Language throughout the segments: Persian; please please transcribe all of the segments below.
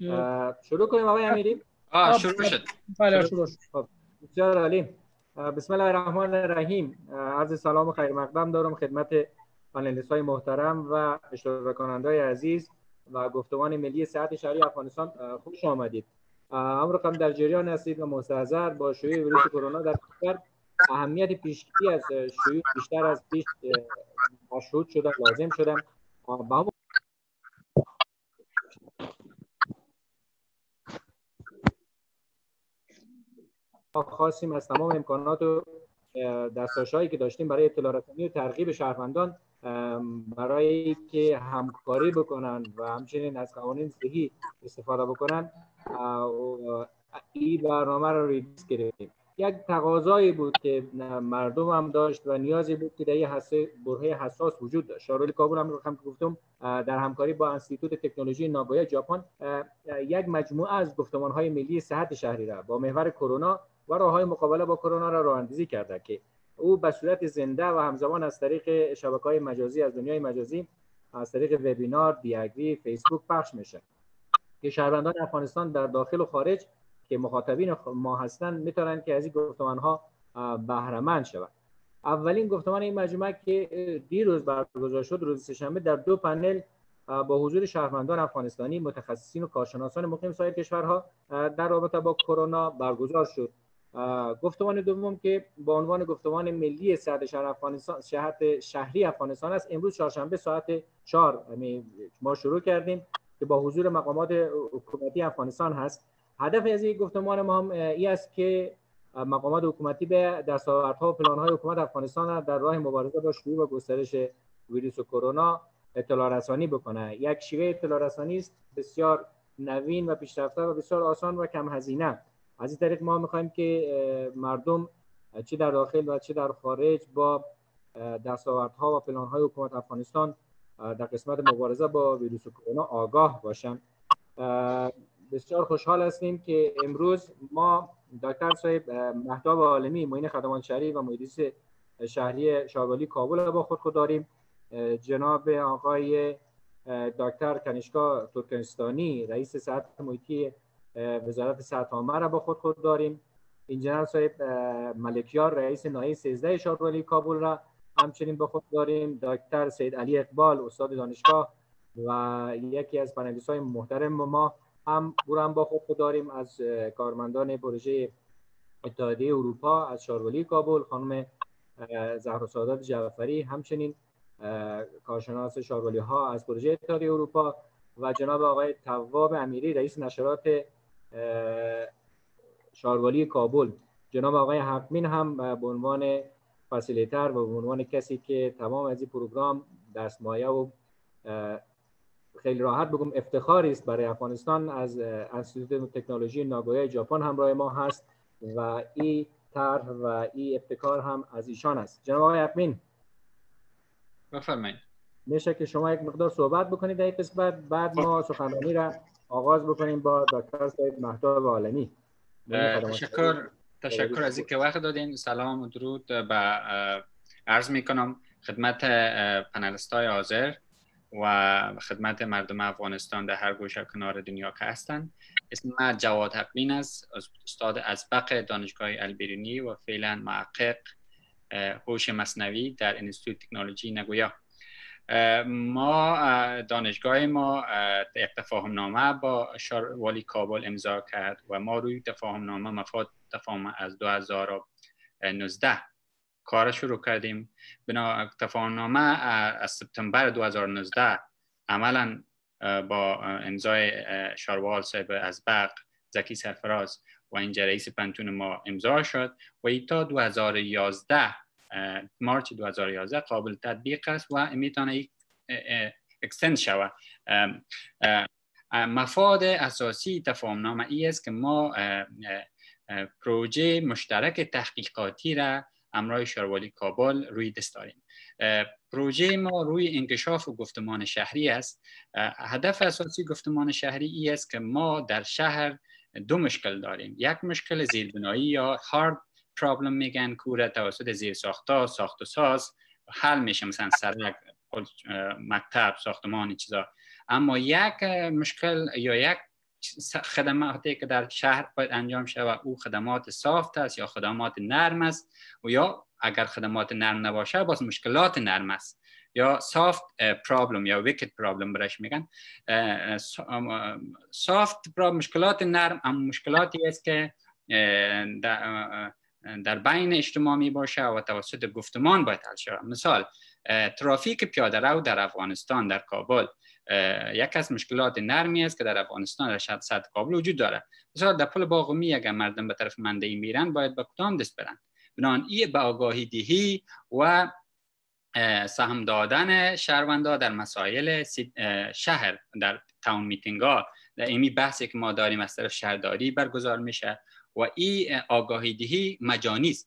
شروع کنیم آقای امیری؟ شروع شد. بله شروع شد. خب بسیار عالی. بسم الله الرحمن الرحیم. عرض سلام و خیر مقدم دارم خدمت پانلیست‌های محترم و اشتراک کننده‌های عزیز و گفتمان ملی صحت شهری افغانستان. خوش آمدید. امر رقم در جریان هستید و مستحضر با شیوع ویروس کرونا در کشور اهمیت پیشگیری از شیوع بیشتر از پیش مشروط شده، لازم شده. ما خواستیم از تمام امکانات و دستاشایی که داشتیم برای اطلاع رسانی و ترغیب شهروندان برای که همکاری بکنن و همچنین از قوانین صحی استفاده بکنن این برنامه رو ریلیز کردیم. یک تقاضایی بود که مردم هم داشت و نیازی بود که در این برهه حساس وجود داشت. شارول کابل هم گفتم در همکاری با انستیتوت تکنولوژی ناگویا ژاپن یک مجموعه از گفتمان‌های ملی صحت شهری را با محور کرونا و راه‌های مقابله با کرونا را راه‌اندازی کرده که او به صورت زنده و همزمان از طریق شبکه‌های مجازی از دنیای مجازی از طریق وبینار، دیاگری، فیسبوک پخش میشه که شهروندان افغانستان در داخل و خارج که مخاطبین ما هستند میتونن که از این گفتمان‌ها بهره مند شوند. اولین گفتمان این مجموعه که دیروز برگزار شد روز سه‌شنبه در دو پنل با حضور شهروندان افغانستانی، متخصصین و کارشناسان مقیم سایر کشورها در رابطه با کرونا برگزار شد. گفتمان دوم که با عنوان گفتمان ملی صحت شهر افغانستان، صحت شهری افغانستان است، امروز چهارشنبه ساعت 4 ما شروع کردیم که با حضور مقامات حکومتی افغانستان هست. هدف از این گفتمان ما هم این است که مقامات حکومتی به دستاوردها و پلان‌های حکومت افغانستان در راه مبارزه با شیوع و گسترش ویروس کرونا اطلاع رسانی بکنه. یک شیوه اطلاع رسانی است بسیار نوین و پیشرفته و بسیار آسان و کم هزینه. از این طریق ما می‌خوایم که مردم چه در داخل و چه در خارج با دستاوردها و پلان‌های حکومت افغانستان در قسمت مبارزه با ویروس کرونا آگاه باشند. بسیار خوشحال هستیم که امروز ما دکتر صاحب مهتاب عالمی، معین خدمات شهری و مدیر شهری شاروالی کابل با خود داریم. جناب آقای دکتر کنیشکا ترکمنستانی، رئیس صحت محیطی وزارت صحت عامه را با خود داریم. انجینر صاحب ملکیار، رئیس نایب 13 شاروالی کابل را همچنین با خود داریم. دکتر سید علی اقبال، استاد دانشگاه و یکی از پانلیست‌های محترم ما هم با خود داریم. از کارمندان پروژه اتحادیه اروپا از شاروالی کابل خانم زهرا سعادت جعفری، همچنین کارشناس شاروالی ها از پروژه اتحادیه اروپا و جناب آقای تواب امیری، رئیس نشرات شاروالی کابل. جناب آقای حقمین هم به عنوان فسیلیتر و به عنوان کسی که تمام از این پروگرام دستمایه و خیلی راحت بگم افتخاری است برای افغانستان، از انستیتوت تکنولوژی ناگویا ژاپن همراه ما هست و این طرح و این ابتکار هم از ایشان است. جناب آقای حقمین بفرمایید. میشه که شما یک مقدار صحبت بکنید در این قسمت، بعد ما سخنرانی را آغاز بکنیم با دکتر صاحب مهتاب عالمی. تشکر از اینکه وقت دادین. سلام و درود به عرض میکنم خدمت پنلست‌های حاضر و خدمت مردم افغانستان در هر گوشه کنار دنیا که هستند. اسم من جواد حقمین است، استاد ازبق دانشگاه البرونی و فعلا محقق هوش مصنوعی در انستیتوت تکنولوژی ناگویا. ما دانشگاه ما یک تفاهمنامه با شاروالی کابل امضا کرد و ما روی تفاهمنامه مفاد تفاهم از 2019 کار شروع کردیم. بنا تفاهمنامه از سپتامبر 2019 عملا با امضای شاروال صاحب ازبق، زکی سرفراز و اینجا رئیس پنتون ما امضا شد و تا 2011 مارچ 2011 قابل تطبیق است و میتونه اکستند شود. مفاد اساسی تفاهمنامه ای است که ما پروژه مشترک تحقیقاتی را همراه شاروالی کابل روی دست داریم. پروژه ما روی انکشاف و گفتمان شهری است. هدف اساسی گفتمان شهری ای است که ما در شهر دو مشکل داریم. یک مشکل زیربنایی یا هارد پرابلم میگن که توسط زیرساخت‌ها، ساخت و ساز حل میشه، مثلا سرک، مکتب، ساختمان، چیزا. اما یک مشکل یا یک خدماتی که در شهر باید انجام شود او خدمات سافت است یا خدمات نرم است، و یا اگر خدمات نرم نباشه باز مشکلات نرم است یا سافت پرابلم یا ویکت پرابلم برش میگن. سافت پرابلم، مشکلات نرم هم مشکلاتی است که در بین اجتماع می باشه و توسط گفتمان باید حل شود. مثال ترافیک پیاده رو در افغانستان در کابل یک از مشکلات نرمی است که در افغانستان در سطح کابل وجود داره. مثلا در پل باغمی اگر مردم به طرف منده میرن باید به کدام دست برن؟ بنابراین این به آگاهی دهی و سهم دادن شهروندان در مسائل شهر در تاون میتینگ ها، در ایمی بحثی که ما داریم از طرف شهرداری برگزار میشه و این آگاهی دهی مجانی است.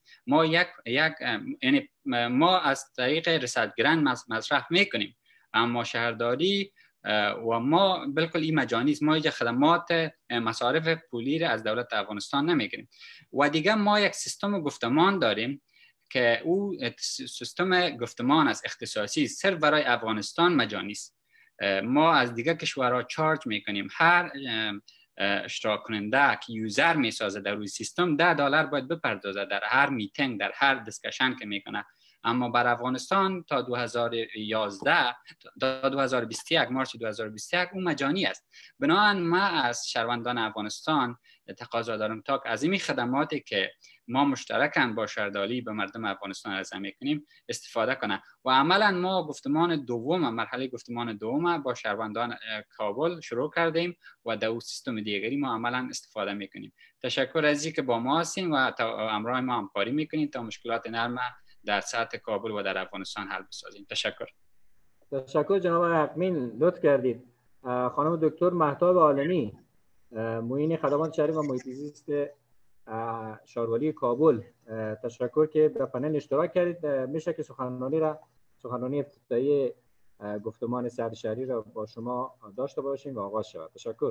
ما از طریق رسالتگران مصرف میکنیم، اما شهرداری و ما بالکل این مجانی است. ما یک خدمات مصارف پولی را از دولت افغانستان نمیگیریم. و دیگه ما یک سیستم گفتمان داریم که او سیستم گفتمان از اختصاصی صرف برای افغانستان مجانی است. ما از دیگه کشورها چارج میکنیم. هر اشتراک کننده که یوزر میسازه در روی سیستم $10 باید بپردازه در هر میتینگ، در هر دیسکشن که میکنه. اما بر افغانستان تا 2011 تا 2021 مارس 2021 اون مجانی است. بنابراین ما از شهروندان افغانستان تقاضا دارم تا از این خدماتی که ما مشترکاً با شهرداری به مردم افغانستان عرضه میکنیم استفاده کنه. و عملا ما گفتمان دوم، مرحله گفتمان دوم با شهروندان کابل شروع کردیم و در سیستم دیگری ما عملا استفاده میکنیم. تشکر از اینکه با ما هستین و همراه ما همکاری میکنین تا مشکلات نرم در سطح کابل و در افغانستان حل بسازیم. تشکر. تشکر جناب حقمین، لطف کردید. خانم دکتر مهتاب عالمی، معین خدمات شهری و محیط زیست شهرولی کابل، تشکر که به پنل اشتراک کردید. میشه که سخنرانی افتتاحیه گفتمان سیاحت شهری را با شما داشته باشیم و آغاز شود. تشکر.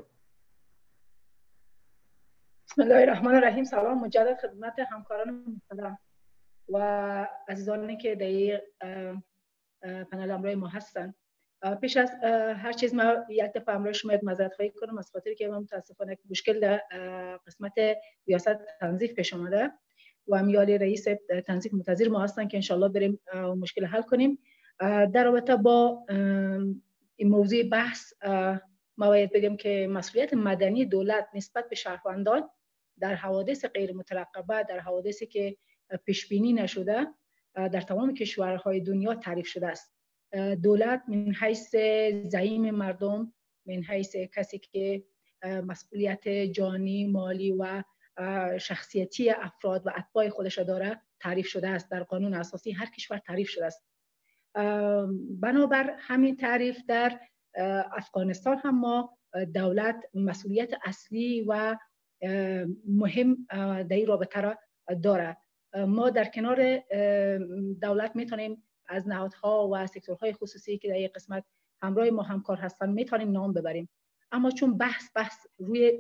بسم الله الرحمن الرحیم. سلام مجدد خدمت همکاران محترم و عزیزانی که در پنل همراه ما هستند. پیش از هر چیز ما یک دفعه همراه شما معذرت خواهی کنم از خاطر که متاسفانه مشکل در قسمت ریاست تنظیف پیش آمده و امیالی رئیس تنظیف منتظر ما هستند که انشالله بریم مشکل حل کنیم. در رابطه با این موضوع بحث ما باید بگم که مسئولیت مدنی دولت نسبت به شهروندان در حوادث غیر مترقبه، در حوادثی که پیش بینی نشده در تمام کشورهای دنیا تعریف شده است. دولت من حیث زعیم مردم، من حیث کسی که مسئولیت جانی، مالی و شخصیتی افراد و اتباع خودش داره تعریف شده است. در قانون اساسی هر کشور تعریف شده است. بنابر همین تعریف در افغانستان هم ما دولت مسئولیت اصلی و مهم در این رابطه را داره. ما در کنار دولت میتونیم از نهادها و سکتورهای خصوصی که در این قسمت همراه ما همکار هستن میتونیم نام ببریم، اما چون بحث روی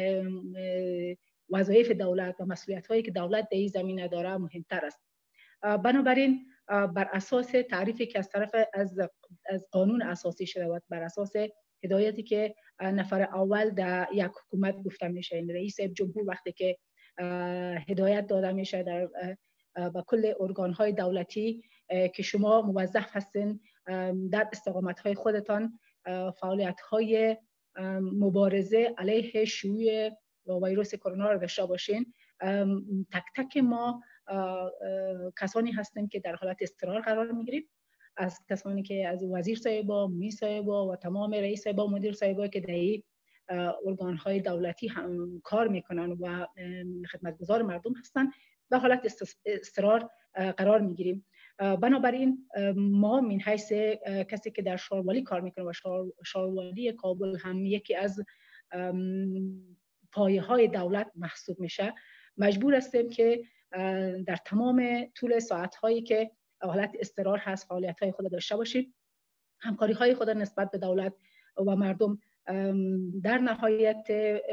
وظایف دولت و مسئولیت هایی که دولت در این زمینه داره مهمتر است. بنابراین بر اساس تعریفی که از طرف از قانون اساسی شده و بر اساس هدایتی که نفر اول در یک حکومت گفته میشه، این رئیس جمهور وقتی که هدایت داده میشه در با کل ارگان‌های دولتی که شما موظف هستین در استقامت‌های خودتان فعالیت‌های مبارزه علیه شیوع ویروس کرونا را داشته باشین. تک تک ما کسانی هستیم که در حالت اضطرار قرار میگیریم، از کسانی که از وزیر صاحبا، معین صاحبا و تمام رئیس صاحبا، مدیر صاحبا که در این ارگان‌های دولتی هم کار میکنن و خدمتگزار مردم هستن به حالت اضطرار قرار میگیریم. بنابراین ما من حیث کسی که در شهروالی کار میکنه و شهروالی کابل هم یکی از پایه های دولت محسوب میشه، مجبور هستیم که در تمام طول ساعت هایی که حالت اضطرار هست فعالیت های خود داشته باشیم، همکاری های خود نسبت به دولت و مردم. در نهایت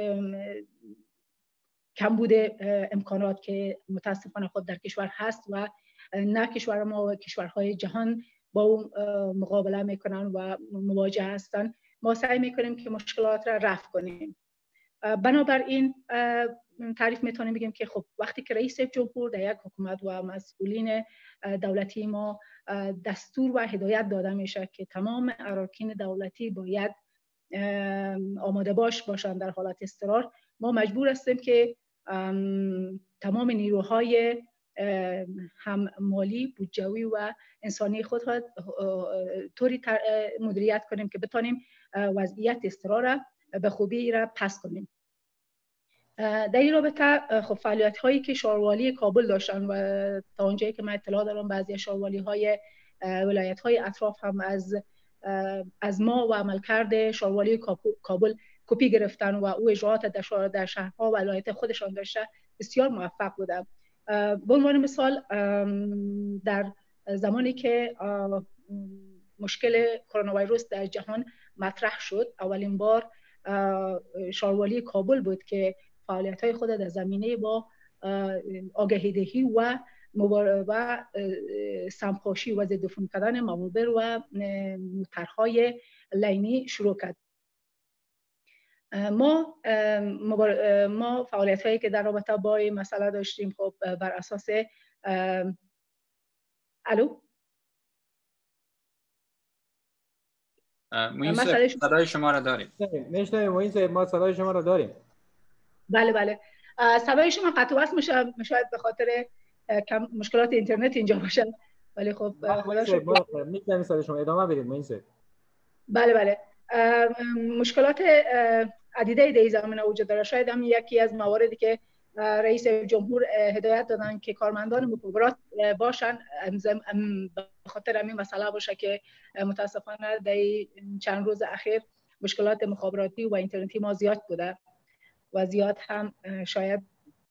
کمبود امکانات که متاسفانه خود در کشور هست و نه کشور ما و کشورهای جهان با اون مقابله میکنن و مواجه هستن، ما سعی میکنیم که مشکلات را رفع کنیم. بنابراین تعریف میتونیم بگیم که خب وقتی که رئیس جمهور در یک حکومت و مسئولین دولتی ما دستور و هدایت داده میشه که تمام اراکین دولتی باید آماده باشند در حالت اضطرار، ما مجبور هستیم که تمام نیروهای هم مالی، بودجوی و انسانی خود را طوری مدیریت کنیم که بتانیم وضعیت اضطرار را به خوبی را پس کنیم. در این رابطه خب فعالیت هایی که شاروالی کابل داشتن و تا اونجایی که من اطلاع دارم بعضی شاروالی های ولایت های اطراف هم از ما و عملکرد شاروالی کابل کپی گرفتن و او اجراعات در شهرها و ولایت خودشان داشته بسیار موفق بوده. به عنوان مثال در زمانی که مشکل کرونا ویروس در جهان مطرح شد، اولین بار شاروالی کابل بود که فعالیت‌های خود در زمینه با آگاهی‌دهی و سمپاشی و ضد عفونی کردن موابر و طرح‌های لینی شروع کرد. ما فعالیت‌هایی که در رابطه با این مسئله داشتیم خب بر اساس صدای شما را داریم. میشنویم موین، ما صدای شما را داریم. بله صدای شما قطع و وصل میشه، شاید به خاطر مشکلات اینترنت اینجا باشه، ولی خب میتونیم صدای شما ادامه بدید موین. بله مشکلات عدیده در زمینه وجود داره. شاید هم یکی از مواردی که رئیس جمهور هدایت دادن که کارمندان مخابرات باشن به خاطر همین مسئله باشه که متاسفانه در چند روز اخیر مشکلات مخابراتی و اینترنتی ما زیاد بوده و زیاد هم شاید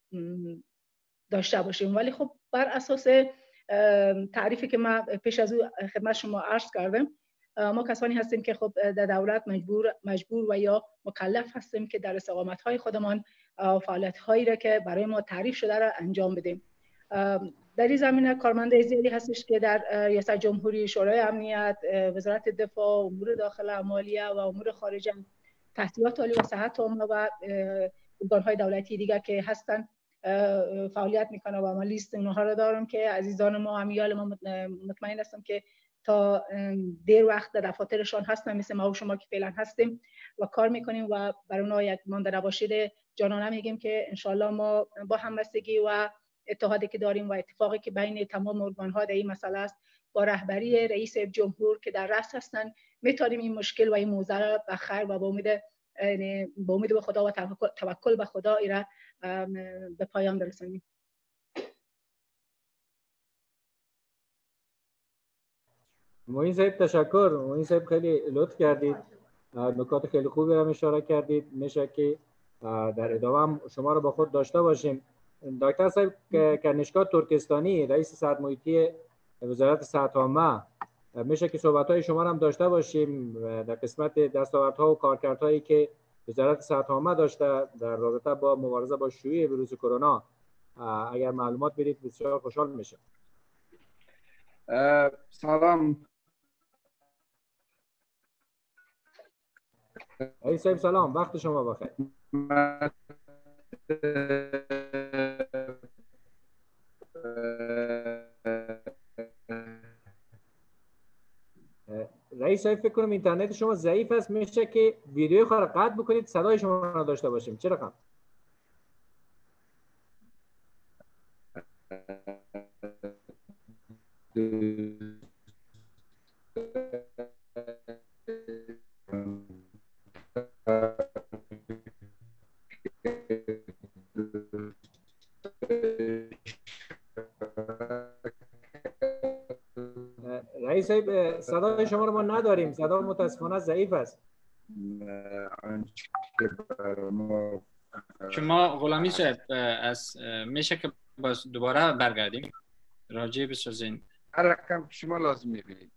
داشته باشیم. ولی خب بر اساس تعریفی که من پیش از او خدمت شما عرض کردم، ما کسانی هستیم که خب در دولت مجبور و یا مکلف هستیم که در استقامت‌های خودمان فعالیت‌هایی را که برای ما تعریف شده را انجام بدیم. در این زمینه کارمند زیادی هستش که در ریاست جمهوری، شورای امنیت، وزارت دفاع، امور داخله، مالیه و امور خارجه، تحصیلات عالی و صحت عامه و ارگان‌های دولتی دیگر که هستن فعالیت میکنه و ما لیست اونها را دارم که عزیزان ما، امیال ما مطمئن هستم که تا دیر وقت در دفاترشان هستن، مثل ما و شما که فعلا هستیم و کار میکنیم و برای اونها یک مانده نباشید جانانه میگیم که انشالله ما با همبستگی و اتحادی که داریم و اتفاقی که بین تمام ارگان‌ها در این مسئله است، با رهبری رئیس جمهور که در رأس هستن، میتونیم این مشکل و این موضوع را به خیر و با امید به خدا و توکل به خدا را به پایان برسونیم. موین صاحب تشکر. موین صاحب خیلی لطف کردید، نکات خیلی خوبی را اشاره کردید. میشه که در ادامه هم شما رو با خود داشته باشیم. دکتر صاحب کنشگاه ترکستانی، رئیس صحت محیطی وزارت صحت عامه، میشه که صحبت‌های شما رو هم داشته باشیم در قسمت دستاوردها و کارکردهایی که وزارت صحت عامه داشته در رابطه با مبارزه با شیوع ویروس کرونا. اگر معلومات بدید بسیار خوشحال میشم. سلام. آقای صاحب سلام، وقت شما بخیر. رئیس صاحب فکر کنم اینترنت شما ضعیف است، میشه که ویدیو خود را قطع بکنید صدای شما را داشته باشیم. چه رقم؟ رئیس صاحب صدای شما رو ما نداریم، صدا متاسفانه ضعیف است. شما غلامی صاحب میشه که باز دوباره برگردیم راجع بسازین. هر رقم شما لازم میبینید.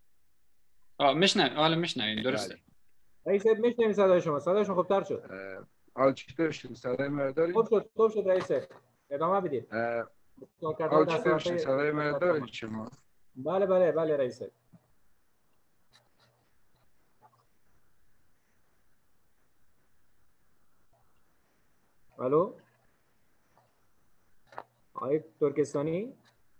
حالا میشنویم درسته. رئیس صاحب میشنویم صدای شما خوبتر شد. حال چطور شد؟ صدای ما دارید؟ خوب شد رئیس صاحب. ادامه بدید. حال چطور شد؟ صدای ما دارید شما؟ بله رئیس صاحب. الو آقای ترکستانی.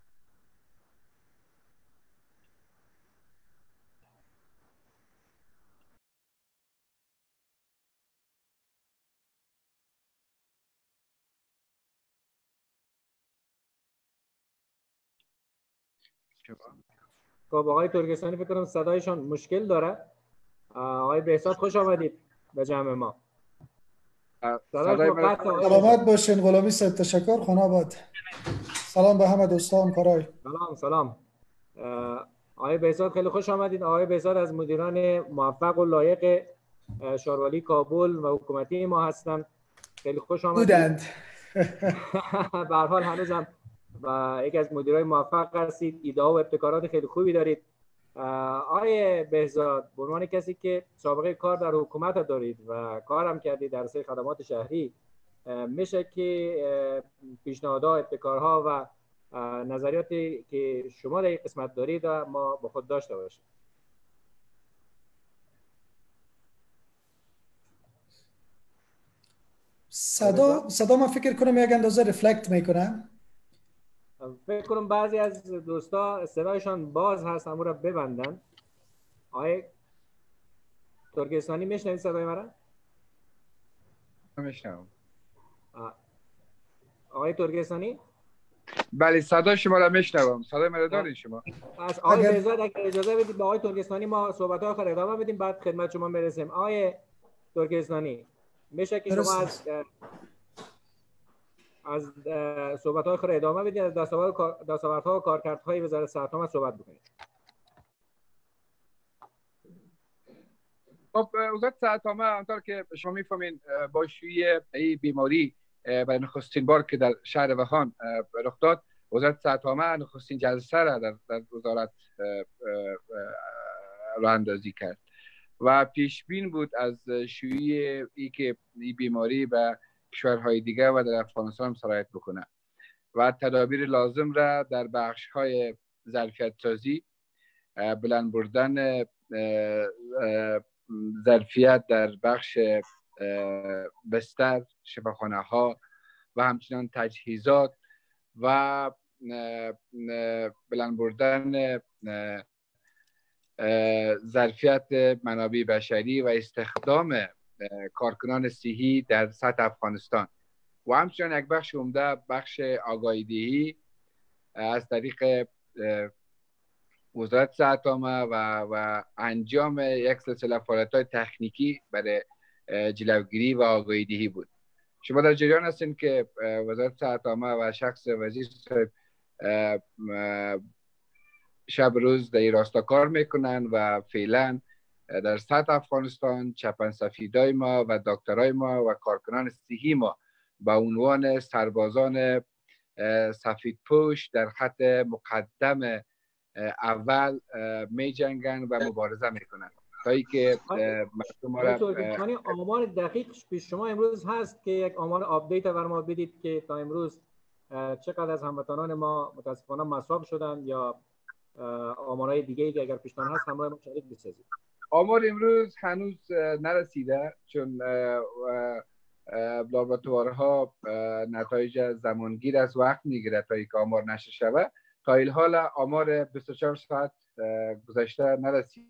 خب آقای ترکستانی فکر کنم صدایشان مشکل داره. آقای بهزاد خوش آمدید به جمع ما. سلامت باشین غلامی صاحب، تشکر. خاناباد. سلام به همه دوستان کارای. سلام. آقای بهزاد خیلی خوش آمدید. آقای بهزاد از مدیران موفق و لایق شاروالی کابل و حکومتی ما هستند. خیلی خوش آمدید. بودند. به هر حال هنوزم و یکی از مدیرای موفق هستید. ایده ها و ابتکارات خیلی خوبی دارید. آقای بهزاد، به عنوان کسی که سابقه کار در حکومت دارید و کارم کردید در حوزه خدمات شهری، میشه که پیشنهادها، ابتکارها و نظریاتی که شما در این قسمت دارید ما با خود داشته باشیم؟ صدا من فکر کنم یک اندازه ریفلکت میکنه. فکر کنم بعضی از دوستا صدایشان باز هست، همون را ببندن. آقای ترکستانی میشنوید صدای مرا؟ میشنوم. آقای ترکستانی؟ بله صدا شما را میشنوم. صدای مرا دارید شما؟ از آقای بهزاد اگر اجازه بدید با آقای ترکستانی ما صحبت‌ها آخر ادامه بدیم، بعد خدمت شما برسیم. آقای ترکستانی میشه که شما از صحبت‌های آخر ادامه بدید، از دستاوردها و کارکردهای وزارت صحت صحبت بکنید. خب وزارت صحت عامه همونطور که شما میفهمین با شیوع این بیماری برای نخستین بار که در شهر وخان رخ داد، وزارت صحت عامه نخستین جلسه را در وزارت راه اندازی کرد و پیش بین بود از شیوع این بیماری به کشورهای دیگه و در افغانستان سرایت بکنه و تدابیر لازم را در بخش‌های ظرفیت سازی، بلند بردن ظرفیت در بخش بستر، شفاخانه ها و همچنان تجهیزات و بلند بردن ظرفیت منابع بشری و استخدام کارکنان صحی در سطح افغانستان و همچنان یک بخش عمده بخش آگاهی دهی از طریق وزارت صحت عامه و انجام یک سلسله فعالیت‌های تکنیکی برای جلوگیری و آگاهی دهی بود. شما در جریان هستین که وزارت صحت عامه و شخص وزیر صاحب شب روز در این راستا کار میکنن و فعلا در سطح افغانستان چپن سفیدای ما و دکترای ما و کارکنان صحی ما با عنوان سربازان سفید پوش در خط مقدم اول می جنگن و مبارزه میکنن تا ای که مردم را آمار دقیق پیش شما امروز هست که یک آمار آپدیت بر ما بدید که تا امروز چقدر از هموطنان ما متاسفانه مصاب شدن یا آمارهای دیگه ای که اگر پیشتان هست همراه ما شریک بسازید؟ آمار امروز هنوز نرسیده چون لابراتوارها نتایج زمانگیر از وقت میگیره تا یک آمار نشه شود. تا این حال آمار 24 ساعت گذشته نرسیده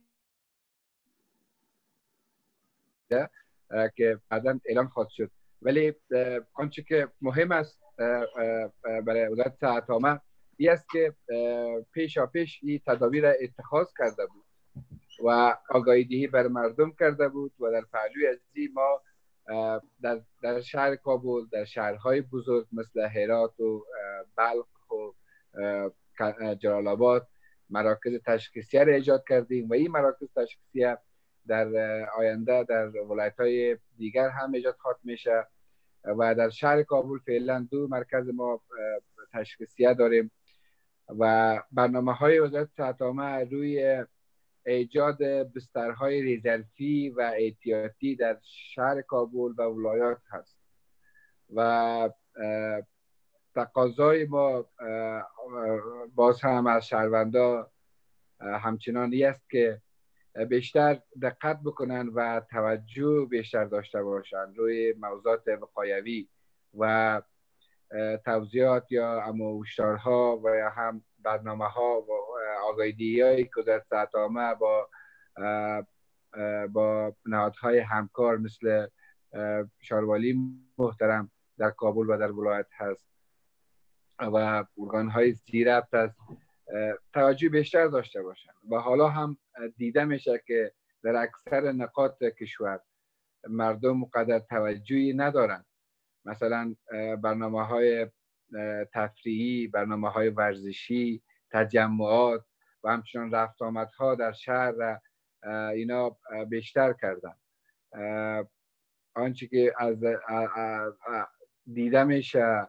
که بعداً اعلان خواهد شد، ولی آنچه که مهم است برای وزارت صحت عامه این است که پیشا پیش این تدابیر اتخاذ کرده بود و آگاهی دهی بر مردم کرده بود و در پهلوی از این ما در شهر کابل، در شهرهای بزرگ مثل هرات و بلخ و جلال آباد مراکز تشخیصیه را ایجاد کردیم و این مراکز تشخیصیه در آینده در ولایت‌های دیگر هم ایجاد خواهد میشه و در شهر کابل فعلا 2 مرکز ما تشخیصیه داریم و برنامه‌های وزارت صحت عامه روی ایجاد بسترهای رزروی و احتیاطی در شهر کابل و ولایات هست و تقاضای ما باز هم از شهروندا همچنانی است که بیشتر دقت بکنن و توجه بیشتر داشته باشند روی موضوعات وقایوی و توضیحات یا هشدارها و یا هم برنامه ها و آگاهی هایی که در ساعتنامه با نهادهای همکار مثل شاروالی محترم در کابل و در ولایت هست و ارگان های زیربط هست توجه بیشتر داشته باشند. و حالا هم دیده میشه که در اکثر نقاط کشور مردم قدر توجهی ندارند. مثلا برنامه های تفریحی، برنامه های ورزشی، تجمعات و همچنان رفت آمدها در شهر اینا بیشتر کردن. آنچه که از دیده میشه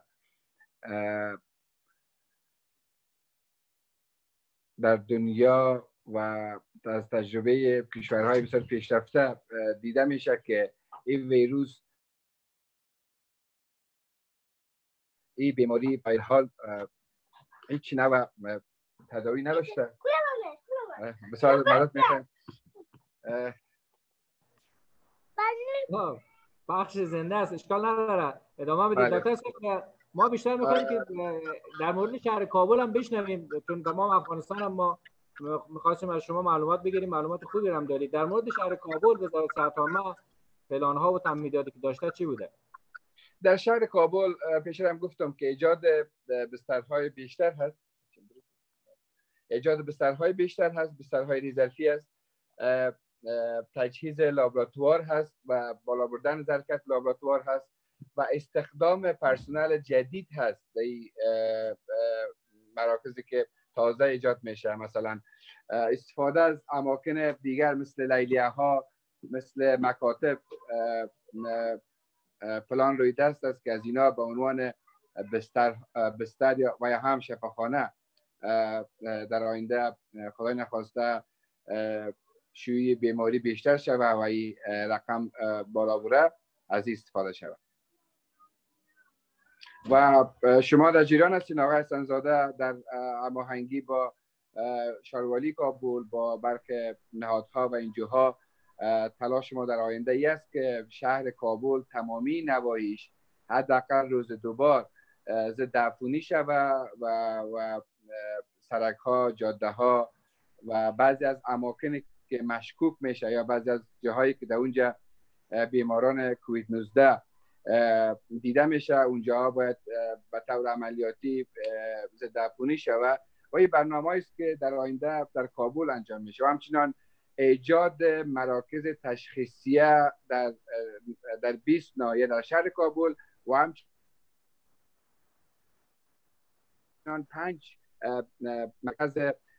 در دنیا و از تجربه کشورهای بسیار پیشرفته دیده میشه که این ویروس، این بیماری به حال هیچ نوع تداوی نداشته. بسیار مدد میکنم. بخش زنده است، اشکال نداره، ادامه بدید. دکتر ما بیشتر میخوایم که در مورد شهر کابل هم بشنویم، چون تمام افغانستان هم ما میخواستیم از شما معلومات بگیریم، معلومات خوبی هم دارید. در مورد شهر کابل وزارت صحت‌عامه پلان ها و تمهیداتی که داشته چی بوده؟ در شهر کابل پیشتر هم گفتم که ایجاد بسترهای بیشتر هست، بسترهای ریزرفی است، تجهیز لابراتوار هست و بالا بردن ظرفیت لابراتوار هست و استخدام پرسنل جدید هست در مراکزی که تازه ایجاد میشه. مثلا استفاده از اماکن دیگر مثل لیلیه ها، مثل مکاتب پلان روی دست است که از اینا به عنوان بستر و یا هم شفاخانه در آینده خدای نخواسته شیوع بیماری بیشتر شود و این رقم بالا بره از این استفاده شود. و شما در جریان هستین آقای حسن‌زاده، در هماهنگی با شاروالی کابل، با برخی نهادها و انجوها تلاش ما در آینده ای است که شهر کابل تمامی نواحیش حداقل روز دوبار ضد عفونی شود و سرک ها، جاده ها و بعضی از اماکنی که مشکوک میشه یا بعضی از جاهایی که در اونجا بیماران کووید 19 دیده میشه، اونجا باید به طور عملیاتی ضد عفونی شود و این برنامه است که در آینده در کابل انجام میشه. و همچنان ایجاد مراکز تشخیصیه در 20 ناحیه در شهر کابل و همچنان 5 مرکز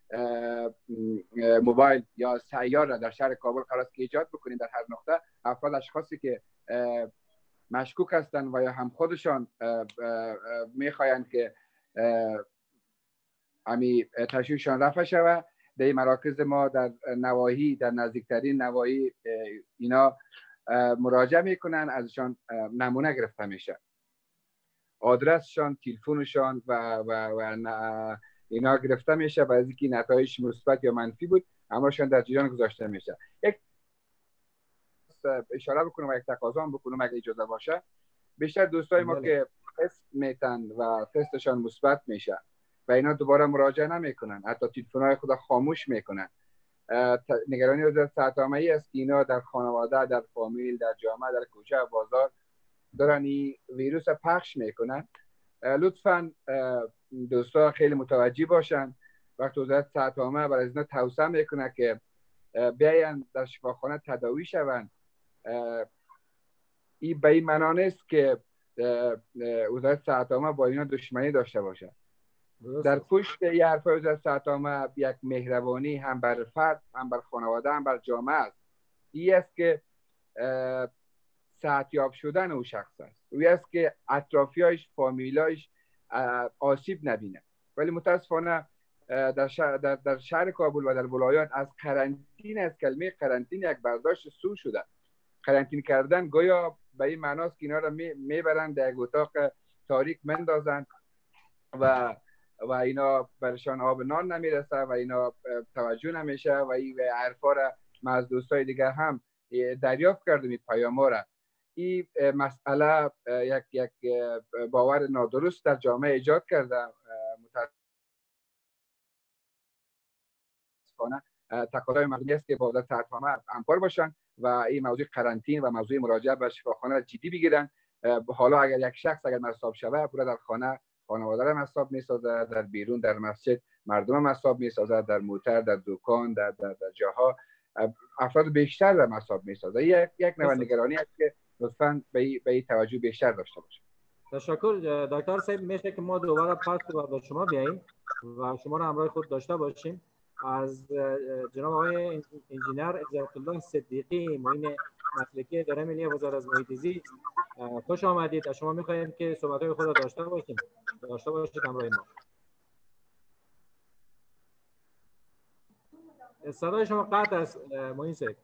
موبایل یا سیار را در شهر کابل قرار که ایجاد بکنیم. در هر نقطه افراد اشخاصی که مشکوک هستند و یا هم خودشان میخواین که امی تشخیصشان رفع شود، در مراکز ما در نواحی، در نزدیکترین نواحی اینا مراجعه میکنن، ازشان نمونه گرفته میشه، آدرسشان، تلفنشان و اینا گرفته میشه و از اینکه نتایج مثبت یا منفی بود امرشان در جریان گذاشته میشه. یک اشاره بکنم و یک تقاضا بکنم اگه اجازه باشه، بیشتر دوستای ما که تست میتن و تستشان مثبت میشه و اینا دوباره مراجعه نمیکنن، حتی تلفن‌های خود خاموش میکنن. نگرانی وزارت صحت‌عامه ای است که اینا در خانواده، در فامیل، در جامعه، در کوچه و بازار دارن این ویروس پخش میکنن. لطفاً دوستا خیلی متوجه باشن وقتی وزارت صحت‌عامه برای اینا توصیه میکنه که بیاین در شفاخانه تداوی شوند. این به این معنا نیست که وزارت صحت‌عامه با اینا دشمنی داشته باشه. در پشت یه حرفای وزارت صحت‌عامه یک مهربانی هم بر فرد، هم بر خانواده، هم بر جامعه است. این است که صحتیاب شدن او شخص است، او است که اطرافیایش، فامیلایش آسیب نبینه. ولی متاسفانه در شهر کابل و در ولایات از قرنطینه، از کلمه قرنطینه یک برداشت سو شده. قرنطینه کردن گویا به این معناست که اینا را میبرن در یک اتاق تاریک مندازن و اینا برشان آب نان نمیرسه و اینا توجه نمیشه و این حرفا را ما از دوستای دیگه هم دریافت کردیم، این پیاما را این مسئله یک باور نادرست در جامعه ایجاد کرده. متاسفانه تقاضای مردمی است که با وزارت صحت عامه همکار باشن و این موضوع قرنطین و موضوع مراجعه به شفاخانه جدی بگیرن. حالا اگر یک شخص اگر مصاب شود، پورا در خانواده را مصاب میسازه، در بیرون در مسجد مردم مصاب میسازه، در موتر، در دکان، در جاها افراد بیشتر را مصاب میسازه. یک نوع نگرانی است که لطفاً به این توجه بیشتر داشته باشید. تشکر دکتر صاحب. میشه که ما دوباره پس به شما بیاییم و شما را همراه خود داشته باشیم. از جناب آقای انجینر عزت الله صدیقی، معین مسلکی اداره ملی وزارت از محیط زیست، خوش آمدید. از شما می‌خواهیم که صحبت‌های خود را داشته باشید همراه ما. صدای شما قطع است معین صاحب.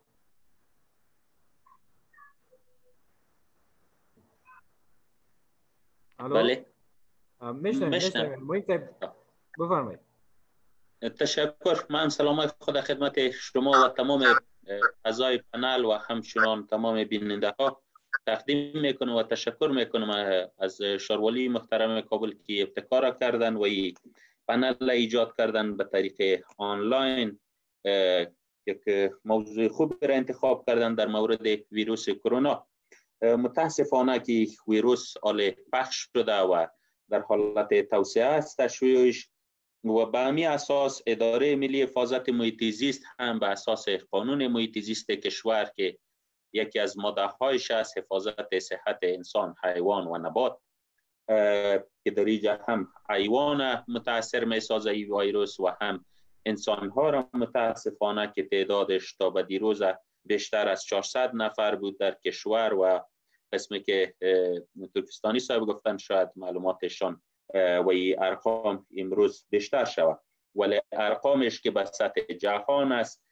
بله. میشنویم. معین صاحب بفرمایید. تشکر. من سلام خود خدمت شما و تمام اعضای پنل و همچنان تمام بیننده ها تقدیم میکنم و تشکر میکنم از شاروالی محترم کابل که ابتکار کردن و این پنل ایجاد کردن به طریق آنلاین. یک موضوع خوب را انتخاب کردن در مورد ویروس کرونا. متاسفانه که ویروس حال پخش شده و در حالت توسعه است تشویش و به همین اساس اداره ملی حفاظت محیط زیست هم به اساس قانون محیط زیست کشور که یکی از ماده‌هایش است حفاظت صحت انسان، حیوان و نبات که در اینجا هم حیوان متاثر می‌سازه این ویروس و هم انسان‌ها را متاسفانه که تعدادش تا به دیروز بیشتر از 400 نفر بود در کشور و قسمی که ترکستانی صاحب گفتن شاید معلوماتشان و این ارقام امروز بیشتر شود، ولی ارقامش که به سطح جهان است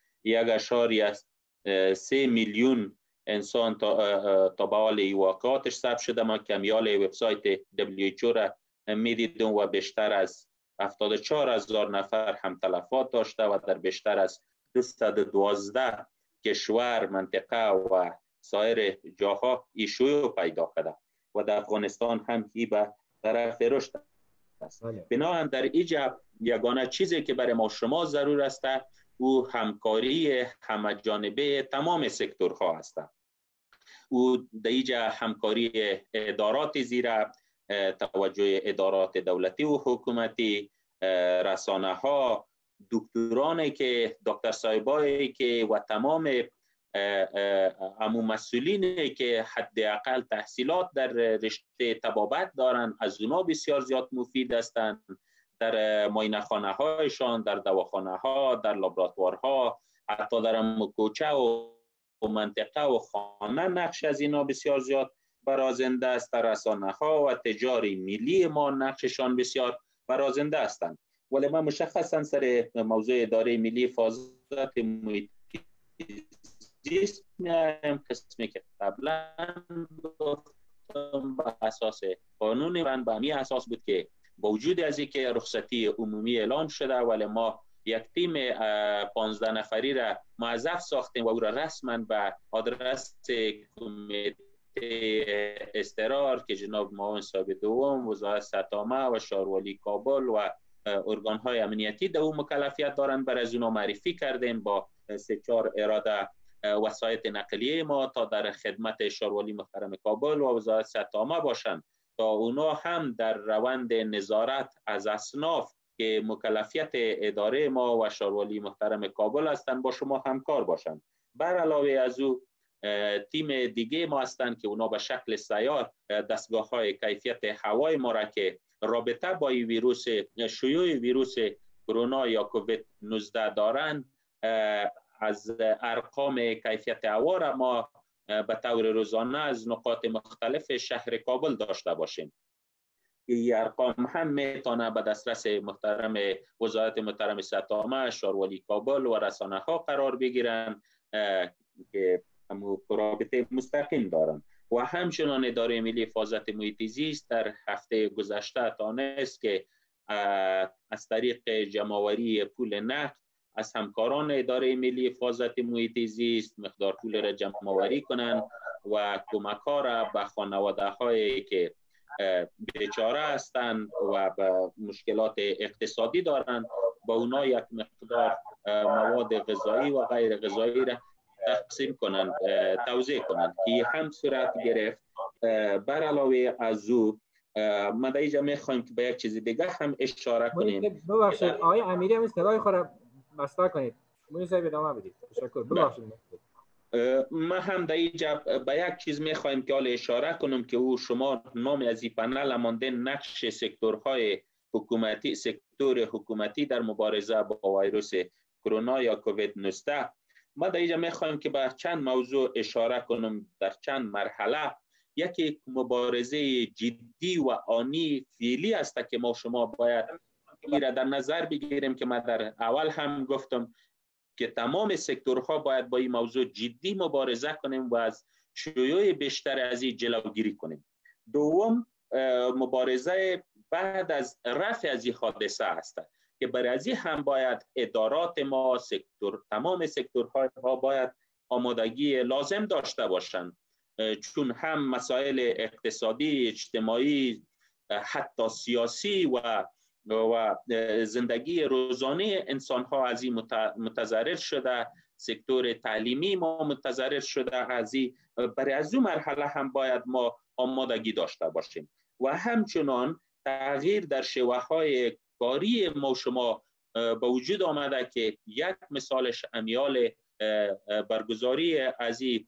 1.3 میلیون انسان تا به حال واقعاتش ثبت شده. ما کمیال وبسایت WHO را میدیدیم و بیشتر از 74,000 نفر هم تلفات داشته و در بیشتر از 212 کشور، منطقه و سایر جاها این شیوع پیدا کرده و در افغانستان هم ای به طرف رشد است. بنابراین در اینجا یگانه چیزی که برای ما شما ضرور است او همکاری همه جانبه تمام سکتورها است. او در اینجا همکاری ادارات زیرا، توجه ادارات دولتی و حکومتی، رسانه ها، دکترانی که دکتر صاحبایی که و تمام امو مسئولینی که حداقل تحصیلات در رشته طبابت دارند، از اونا بسیار زیاد مفید هستند. در معاینه خانه هایشان، در دواخانه ها، در لابراتوارها، حتی در کوچه و منطقه و خانه نقش از اینا بسیار زیاد برازنده است. در رسانه ها و تجاری ملی ما نقششان بسیار برازنده هستند. ولی من مشخصا سر موضوع اداره ملی حفاظت محیط زیست میایم، قسمی که قبلا گفتم به اساس قانون من به همین اساس بود که با وجود از اینکه رخصتی عمومی اعلان شده ولی ما یک تیم 15 نفری را موظف ساختیم و او را رسما به آدرس کمیته استقرار که جناب معاون صاحب دوم وزارت صحت عامه و شاروالی کابل و ارگان های امنیتی در اون مکلفیت دارند بر از اونا معرفی کردیم با 3-4 اراده وسایط نقلیه ما تا در خدمت شاروالی محترم کابل و وزارت صحت عامه باشند تا اونا هم در روند نظارت از اصناف که مکلفیت اداره ما و شاروالی محترم کابل هستند با شما همکار باشند. بر علاوه از او تیم دیگه ما هستند که اونا به شکل سیار دستگاه های کیفیت هوای ما را که رابطه با ویروس شیوع ویروس کرونا یا کووید 19 دارند از ارقام کیفیت هوا را ما به طور روزانه از نقاط مختلف شهر کابل داشته باشیم. این ارقام هم میتونه به دسترس محترم وزارت محترم صحت عامه، شاروالی کابل و رسانه ها قرار بگیرن که رابطه مستقیم دارند. و همچنان اداره ملی حفاظت محیط زیست در هفته گذشته تانست که از طریق جمع‌آوری پول نقد از همکاران اداره ملی حفاظت محیط زیست مقدار پول را جمع‌آوری کنند و کمک ها را به خانواده هایی که بیچاره هستند و به مشکلات اقتصادی دارند با اونا یک مقدار مواد غذایی و غیر غذایی را تقسیم کنند، توزیع کنند که هم صورت گرفت. بر علاوه از او ما در اینجا میخوایم که به یک چیز دیگه هم اشاره کنیم. ببخشید آقای امیری هم صدای خود را بسته کنید. مونی صاحب ادامه بدید. تشکر. ببخشید. ما هم در اینجا به یک چیز میخوایم که حال اشاره کنم که او شما نام از این پنل مانده نقش سکتور حکومتی در مبارزه با ویروس کرونا یا کووید 19. ما در اینجا میخوایم که به چند موضوع اشاره کنم در چند مرحله. یکی مبارزه جدی و آنی فعلی است که ما شما باید این را در نظر بگیریم که ما در اول هم گفتم که تمام سکتورها باید با این موضوع جدی مبارزه کنیم و از شیوع بیشتر از این جلوگیری کنیم. دوم مبارزه بعد از رفع از این حادثه است که برای از این هم باید ادارات ما تمام سکتورها باید آمادگی لازم داشته باشند، چون هم مسائل اقتصادی، اجتماعی، حتی سیاسی و زندگی روزانه انسان ها از این متضرر شده، سکتور تعلیمی ما متضرر شده از این. برای از اون مرحله هم باید ما آمادگی داشته باشیم و همچنان تغییر در شیوه های کاری ما شما به وجود آمده که یک مثالش امیال برگزاری از این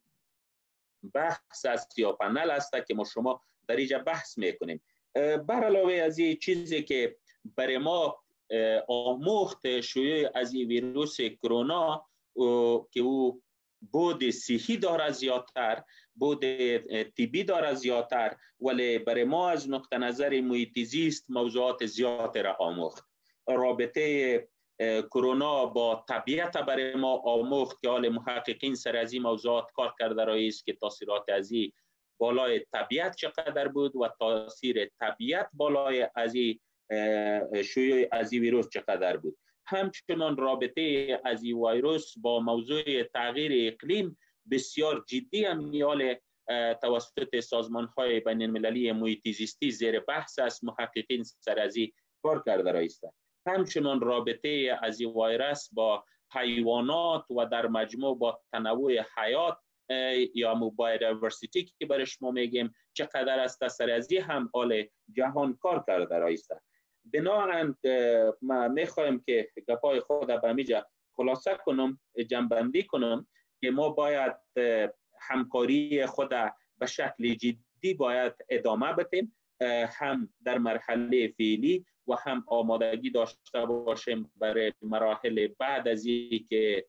بحث است یا پنل است که ما شما در اینجا بحث میکنیم. بر علاوه از این چیزی که برای ما آموخت شیوع از این ویروس کرونا که او بود صحی داره زیادتر، بود طبی داره زیادتر، ولی برای ما از نقطه نظر محیط زیست موضوعات زیاد را آموخت. رابطه کرونا با طبیعت برای ما آموخت که حال محققین سر از این موضوعات کار کرده است که تاثیرات از این بالای طبیعت چقدر بود و تاثیر طبیعت بالای از این شیوع از این ویروس چقدر بود. همچنان رابطه از این ویروس با موضوع تغییر اقلیم بسیار جدی امیال توسط سازمان‌های بین‌المللی محیط زیستی زیر بحث است. محققین سر از این کار کرده است. همچنان رابطه از این ویروس با حیوانات و در مجموع با تنوع حیات یا بایودایورسیتی که برش ما میگیم چقدر است، سر از این هم حال جهان کار کرده است. بنابراین ما میخوایم که گپای خود به میجا خلاصه کنم، جنبندی کنم که ما باید همکاری خود به شکل جدی باید ادامه بدیم، هم در مرحله فعلی و هم آمادگی داشته باشیم برای مراحل بعد از این که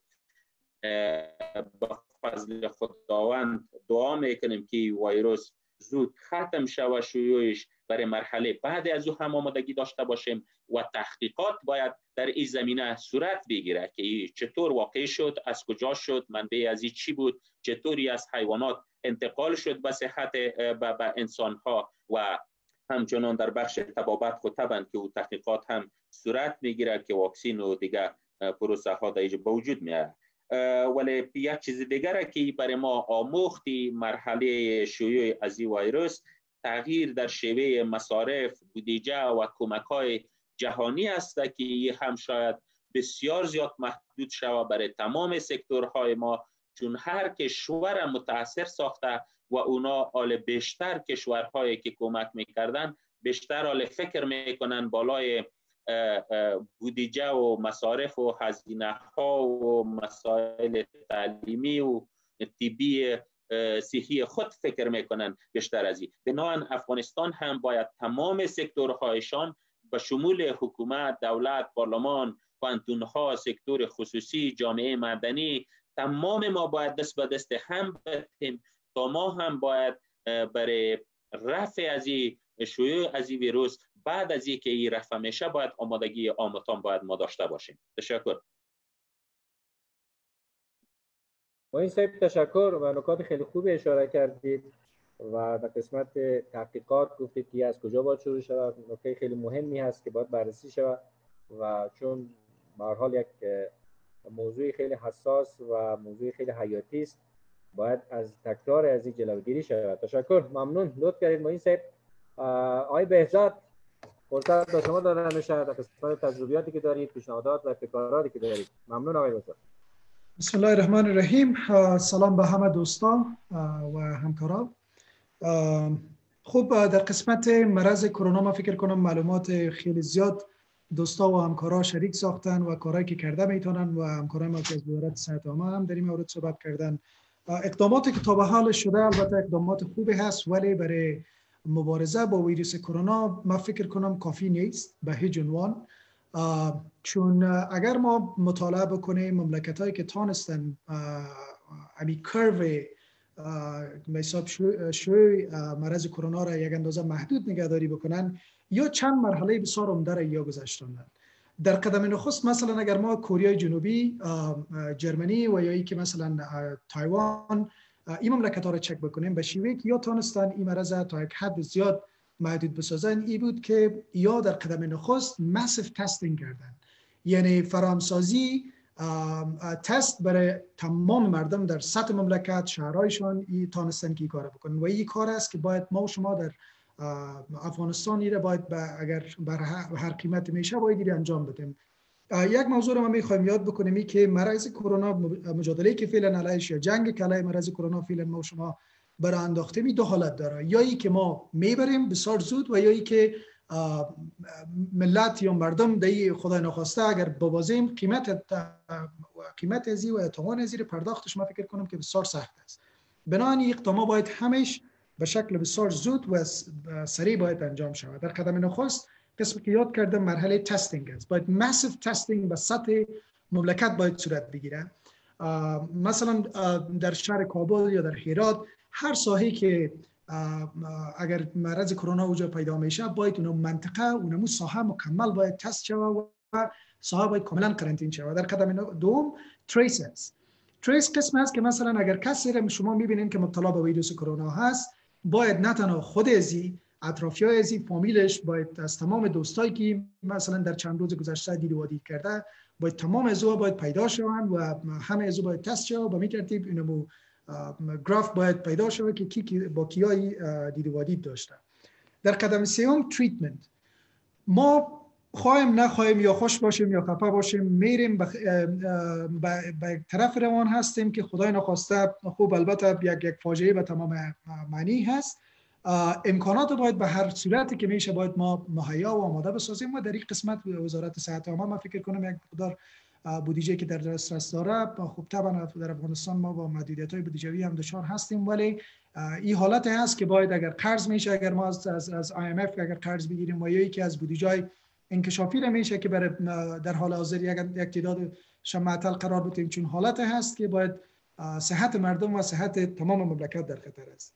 با فضل خداوند دعا میکنیم که ویروس زود ختم شود شیوعش. برای مرحله بعد از او هم آمادگی داشته باشیم و تحقیقات باید در این زمینه صورت بگیره که چطور واقع شد، از کجا شد، منبع از این چی بود، چطوری از حیوانات انتقال شد به صحت به انسان ها و همچنان در بخش طبابت خود طبعا که او تحقیقات هم صورت میگیره که واکسین و دیگه پروسه ها در به وجود میاد. ولی یک چیز دیگر که برای ما آموختی مرحله شیوع از این ویروس تغییر در شیوه مصارف، بودجه و کمک‌های جهانی است که هم شاید بسیار زیاد محدود شود برای تمام سکتورهای ما، چون هر کشور متاثر ساخته و اونا حال بیشتر کشورهایی که کمک میکردن بیشتر حال فکر میکنن بالای بودجه و مصارف و هزینه ها و مسائل تعلیمی و طبی صحی خود فکر میکنن بیشتر از این. بنابراین افغانستان هم باید تمام سکتورهایشان به شمول حکومت، دولت، پارلمان، پانتونها، سکتور خصوصی، جامعه مدنی، تمام ما باید دست به دست هم بدیم تا ما هم باید برای رفع از این شیوع از این ویروس بعد از اینکه این رفع میشه باید آمادگی آمتان باید ما داشته باشیم. تشکر. معین صاحب تشکر و نکات خیلی خوبی اشاره کردید و در قسمت تحقیقات گفتید که از کجا باید شروع شود. نکته خیلی مهمی هست که باید بررسی شود و چون به هر حال یک موضوع خیلی حساس و موضوع خیلی حیاتی است باید از تکرار از این جلوگیری شود. تشکر، ممنون، لطف کردید معین صاحب. آقای بهزاد، فرصت به شما داده میشه در قسمت تجربیاتی که دارید، پیشنهادات و ابتکاراتی که دارید. ممنون آقای بهزاد. بسم الله الرحمن الرحیم. سلام به همه دوستان و همکاران. خب در قسمت مرض کرونا ما فکر کنم معلومات خیلی زیاد دوستا و همکارا شریک ساختن و کارهایی که کرده میتونن و همکارای ما که از وزارت صحت عامه هم در این مورد صحبت کردن. اقداماتی که تا به حال شده البته اقدامات خوبی هست، ولی برای مبارزه با ویروس کرونا ما فکر کنم کافی نیست به هیچ عنوان. چون اگر ما مطالعه بکنیم مملکت‌هایی که تانستن امی کرو حساب شوی مرض کرونا را یک اندازه محدود نگهداری بکنن یا چند مرحله بسیار عمده را یا گذشتند. در قدم نخست مثلا اگر ما کره جنوبی، جرمنی و یا ای که مثلا تایوان این مملکت‌ها را چک بکنیم، به شیوهی که یا تانستن این مرض تا یک حد زیاد محدود بسازن ای بود که یا در قدم نخست ماسیو تستینگ کردن، یعنی فراهمسازی تست برای تمام مردم در سطح مملکت شهرهایشان ای تانستن که ای کار بکنن و این کار است که باید ما و شما در افغانستان ایره باید اگر بر هر قیمت میشه باید ایره انجام بدیم. یک موضوع رو ما میخوایم یاد بکنیم ای که مرض کرونا، مجادله که فعلا علیهش یا جنگ که علیه مرض کرونا فعلا ما و شما برای انداخته می دو حالت داره، یا ای که ما میبریم بسیار زود و یا ای که ملت یا مردم دی خدای نخواسته اگر ببازیم قیمت ازی و توان ازی رو پرداختش ما فکر کنم که بسیار سخت است. بنابراین اقدامات باید همیشه به شکل بسیار زود و سریع باید انجام شود. در قدم نخست قسمی که یاد کردم مرحله تستینگ است. باید ماسیو تستینگ به سطح مملکت باید صورت بگیره. مثلا در شهر کابل یا در هرات هر ساحه‌ای که اگر مرض کرونا اونجا پیدا میشه باید اون منطقه اون ساحه مکمل باید تست شود و ساحه باید کاملا قرنطینه شود. در قدم دوم تریس است. تریس قسم است که مثلا اگر کسی را شما میبینید که مبتلا به ویروس کرونا هست، باید نه تنها خود ازی، اطرافیای ازی، فامیلش، باید از تمام دوستایی که مثلا در چند روز گذشته دید و دید کرده باید تمام ازو باید پیدا شوند و همه ازو باید تست شود. به این ترتیب اینو گراف باید پیدا شود که کی با کیایی دید و دید داشته. در قدم سوم تریتمنت. ما خواهیم نخواهیم یا خوش باشیم یا خفه باشیم میریم به طرف روان هستیم که خدای نخواسته خوب البته یک فاجعه به تمام معنی هست. امکانات باید به هر صورتی که میشه باید ما مهیا و آماده بسازیم و در این قسمت وزارت صحت عامه ما فکر کنم یک مقدار بودجه که در دسترس داره. خب طبعا در افغانستان ما با محدودیت‌های بودجه‌ای هم دچار هستیم، ولی این حالت هست که باید اگر قرض میشه، اگر ما از IMF اگر قرض بگیریم و یا یکی از بودجه‌های انکشافی را میشه که برای در حال حاضر یک تعداد معطل قرار بدیم، چون حالت هست که باید صحت مردم و صحت تمام مملکت در خطر است.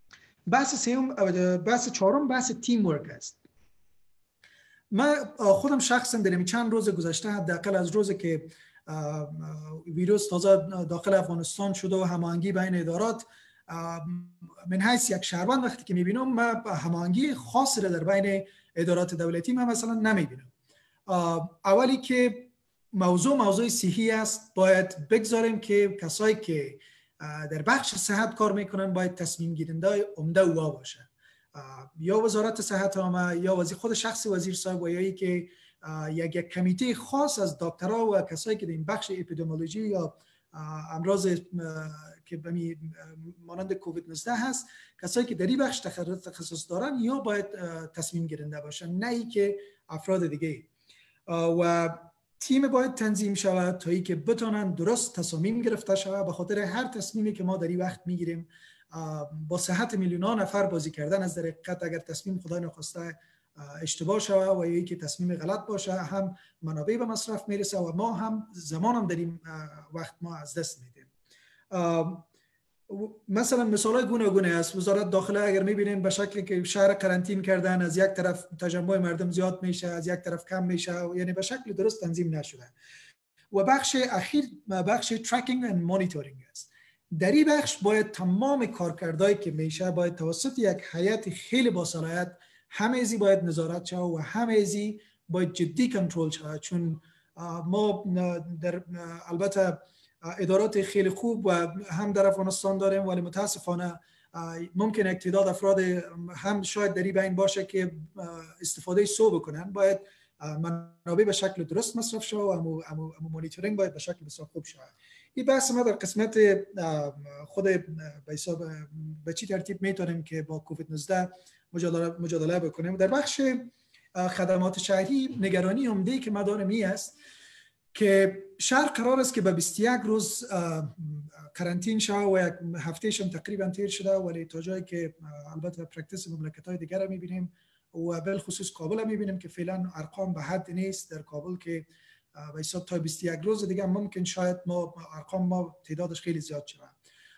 بحث چهارم بحث تیم ورک است. من خودم شخصا در چند روز گذشته حداقل از روزی که ویروس تازه داخل افغانستان شده و هماهنگی بین ادارات، من حیث یک شهروند وقتی که میبینم من هماهنگی خاصی را در بین ادارات دولتی من مثلا نمیبینم. اولی که موضوع صحی است، باید بگذاریم که کسایی که در بخش صحت کار میکنن باید تصمیم گیرنده عمده اوها باشه، یا وزارت صحت عامه یا خود شخص وزیر صاحب و یا ای که یک کمیته خاص از دکترها و کسایی که در این بخش اپیدمیولوژی یا امراض که مانند کووید 19 هست، کسایی که در این بخش تخصص دارن یا باید تصمیم گیرنده باشن، نه ای که افراد دیگه. و تیم باید تنظیم شود تا ای که بتونن درست تصمیم گرفته شود، به خاطر هر تصمیمی که ما در این وقت میگیریم با صحت میلیون‌ها نفر بازی کردن از در حقیقت اگر تصمیم خدای نخواسته اشتباه شود و یا که تصمیم غلط باشه هم منابع به مصرف میرسه و ما هم زمان هم در این وقت ما از دست میدیم. مثلا مثالای گوناگونه است. وزارت داخله اگر میبینین به شکلی که شهر قرنطین کردن، از یک طرف تجمع مردم زیاد میشه، از یک طرف کم میشه، یعنی به شکل درست تنظیم نشده. و بخش اخیر بخش تریکینگ و مانیتورینگ است. در این بخش باید تمام کارکردهایی که میشه باید توسط یک هیئت خیلی با صلاحیت همه ازی باید نظارت شود و همه ازی باید جدی کنترل شود، چون ما در البته ادارات خیلی خوب و هم در افغانستان داریم، ولی متاسفانه ممکن تعداد افراد هم شاید در این بین باشه که استفاده سو بکنن. باید منابع به شکل درست مصرف شود و مانیتورینگ باید به شکل بسیار خوب شود. این بحث ما در قسمت خود به چی ترتیب میتونیم که با کووید 19 مجادله بکنیم. در بخش خدمات شهری نگرانی عمده که ما داریم است که شهر قرار است که به 21 روز کرانتین شود و یک هفتهش هم تقریبا تیر شده، ولی تا جایی که البته پرکتیس مملکت‌های دیگر رو می‌بینیم و بالخصوص کابل می‌بینیم که فعلا ارقام به حد نیست. در کابل که به حساب تا 21 روز دیگه ممکن شاید ارقام تعدادش خیلی زیاد شود.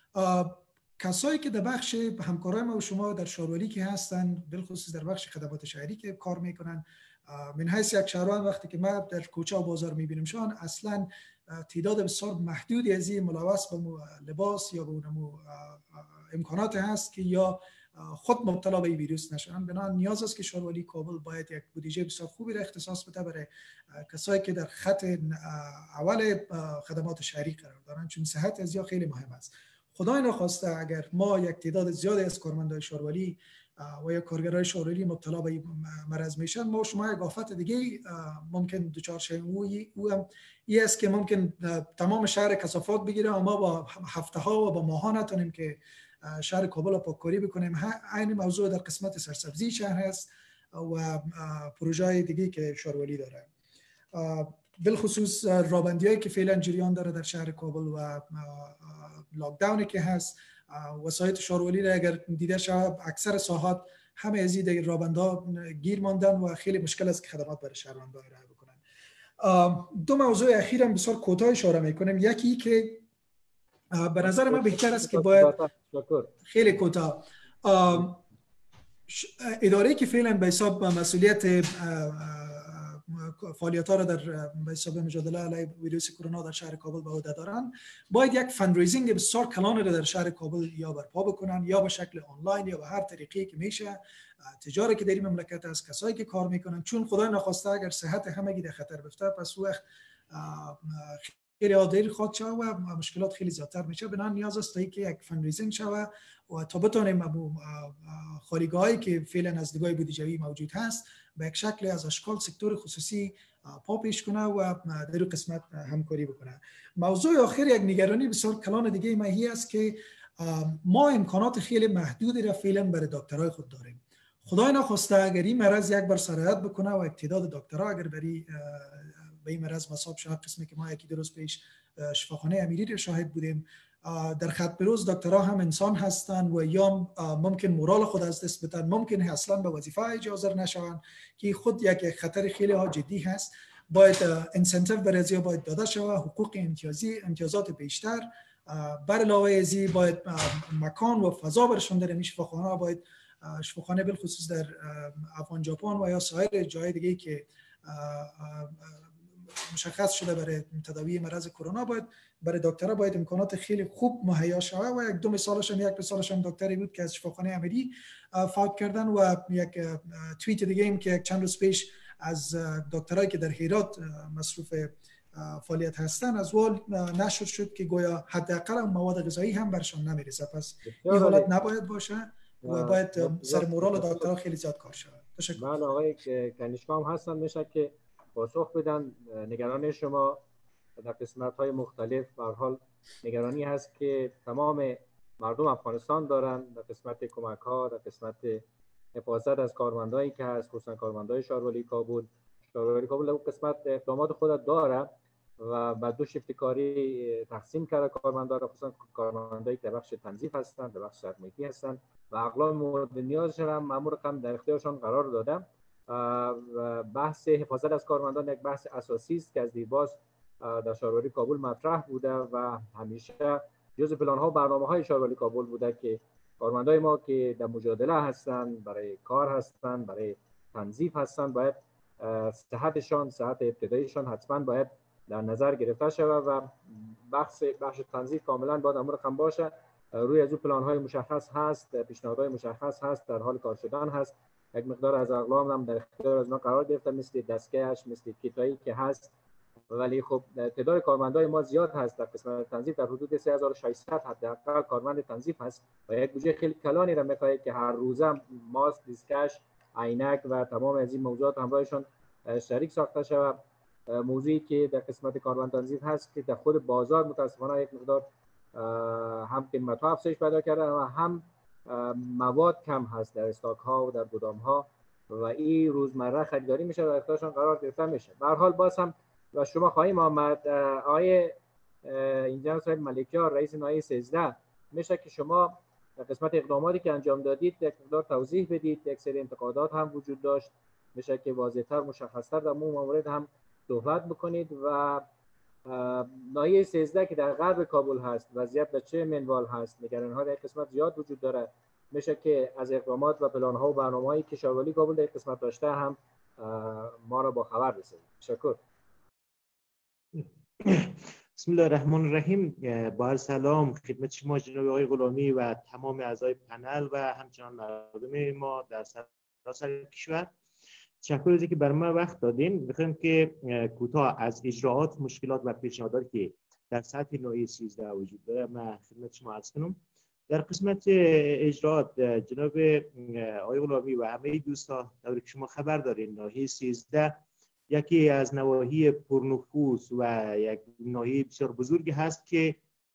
کسایی که در بخش همکارای ما و شما در شهرولی که هستن، بالخصوص در بخش خدمات شهری که کار میکنن، من حیث یک شهروند وقتی که ما در کوچه و بازار میبینیم شان اصلا تعداد بسیار محدودی از این ملوث به لباس یا به امکانات هست که یا خود مبتلا به این ویروس نشن. بنابراین نیاز است که شهرولی کابل باید یک بودجه بسیار خوبی را اختصاص بده برای کسایی که در خط اول خدمات شهری قرار دارن، چون صحت از یا خیلی مهم است. خدای نخواسته اگر ما یک تعداد زیادی از کارمندای شهرولی و یا کارگرای شهرولی مبتلا به مرض میشن، ما شما یک آفت دیگه ممکن دوچار شویم. او هم این است که ممکن تمام شهر کثافات بگیره، اما با هفته ها و با ماها نتونیم که شهر کابل پاککاری بکنیم. این موضوع در قسمت سرسبزی شهر هست و پروژه دیگه که شهرولی داره، بالخصوص رابندیایی که فعلا جریان داره در شهر کابل و لاکداونی که هست. وسایت شهرولی را اگر دیده شود اکثر ساحات همه از این رابندا گیر ماندن و خیلی مشکل است که خدمات برای شهروندان ارائه بکنن. دو موضوع اخیر هم بسیار کوتاه اشاره میکنیم. یکی که به نظر من بهتر است که باید خیلی کوتاه اداره‌ای که فعلا به حساب مسئولیت فعالیت‌ها را در به حساب مجادله علیه ویروس کرونا در شهر کابل به عهده دارن، باید یک فندریزینگ بسیار کلان را در شهر کابل یا برپا بکنن، یا به شکل آنلاین یا به هر طریقی که میشه. تجاری که در این مملکت است، کسایی که کار میکنن، چون خدای نخواسته اگر صحت همگی در خطر بیفته، پس وقت خیلی عادی خواهد شد و مشکلات خیلی زیادتر میشه. بنابراین نیاز است که یک فندریزینگ شود و تا بتونیم خالیگاهایی که فعلا از دیدگاه بودجه‌ای موجود هست به یک شکل از اشکال سکتور خصوصی پا پیش کنه و در قسمت همکاری بکنه. موضوع آخر یک نگرانی بسیار کلان دیگه ما هی است که ما امکانات خیلی محدودی را فعلا برای دکترای خود داریم. خدای نخواسته اگر این مرض یک بار سرایت بکنه و تعداد دکترها اگر به این مرض مصاب شود، قسمی که ما یکی دو روز پیش شفاخانه امیری را شاهد بودیم، در خط بروز دکترها هم انسان هستند و یا ممکن مورال خود از دست بدن، ممکن اصلا به وظیفه اجازه نشوند که خود یک خطر خیلی جدی هست. باید انسنتیو برای باید داده شود، حقوق امتیازات بیشتر. بر علاوه از این باید مکان و فضا برشون در این شفاخانه، باید شفاخانه بالخصوص در افغان ژاپن و یا سایر جای دیگه که مشخص شده برای تداوی مرض کرونا، باید برای دکترها باید امکانات خیلی خوب مهیا شود. و یک مثالش هم دکتری بود که از شفاخانه امیری فوت کردن و یک توییت دیگه این که چند روز پیش از دکترایی که در هرات مصروف فعالیت هستن از وال نشر شد که گویا حداقل مواد غذایی هم برشان نمیرسه. پس این حالت نباید باشه و باید سر مورال دکترها خیلی زیاد کار شود. تشکر. من آقای کنیشکا هم هستم، میشه که پاسخ بدن نگرانی شما در قسمت‌های مختلف. به هر حال نگرانی هست که تمام مردم افغانستان دارن در قسمت کمک‌ها، در قسمت حفاظت از کارمندایی که هست، خصوصا کارمندای شهرولی کابل. شهرولی کابل اون قسمت اقدامات خود داره و بعد دو شیفت کاری تقسیم کرده کارمندا را، خصوصا کارمندایی که در بخش تنظیف هستن، در بخش سرمایه‌ای هستن و اقلام مورد نیازشون هم مأمور رقم در اختیارشان قرار داده. بحث حفاظت از کارمندان یک بحث اساسی است که از دیرباز در شهرولی کابل مطرح بوده و همیشه جزء پلان‌ها و برنامه‌های شهرولی کابل بوده که کارمندای ما که در مجادله هستن، برای کار هستن، برای تنظیف هستن، باید صحت ابتداییشان حتما باید در نظر گرفته شود و بخش تنظیف کاملا باید امر رقم باشه. روی از اون پلان‌های مشخص هست، پیشنهادهای مشخص هست، در حال کار شدن هست. یک مقدار از اقلام هم در اختیار از ما قرار گرفته، مثل دستکش، مثل کیتایی که هست ولی خب تعداد کارمندای ما زیاد هست. در قسمت تنظیف در حدود 3600 حداقل کارمند تنظیف هست و یک بودجه خیلی کلانی را میخواهد که هر روزه ماسک، دیسکش، عینک و تمام از این موضوعات همراهشان شریک ساخته شود. موضوعی که در قسمت کارمند تنظیف هست که در خود بازار متاسفانه یک مقدار هم قیمت‌ها افزایش پیدا کرده و هم مواد کم هست در استاک ها و در گدام ها و این روزمره خریداری میشه و اختیارشان قرار گرفته میشه. به هر حال باز هم و شما خواهیم آمد آیه اینجا صاحب ملکیار رئیس نایه 13 میشه که شما در قسمت اقداماتی که انجام دادید یک مقدار توضیح بدید. یک سری انتقادات هم وجود داشت، میشه که واضح‌تر مشخص‌تر در مورد هم صحبت بکنید. و ناحیه 13 که در غرب کابل هست وضعیت به چه منوال هست؟ نگرانی‌ها در قسمت زیاد وجود داره. میشه که از اقدامات و پلان‌ها و برنامه‌هایی که شارولی کابل در قسمت داشته هم ما را با خبر رسونید. تشکر. بسم الله الرحمن الرحیم. با سلام خدمت شما جناب آقای غلامی و تمام اعضای پنل و همچنان مردم ما در سراسر کشور. تشکر از اینکه برای ما وقت دادین. می‌خوایم که کوتاه از اجراءات، مشکلات و پیشنهاداتی که در سطح ناحیه 13 وجود داره من خدمت شما عرض کنم. در قسمت اجراءات جناب آقای غلامی و همه دوستان در که شما خبر دارین ناحیه 13 یکی از نواحی پرنفوذ و یک ناحیه بسیار بزرگی هست که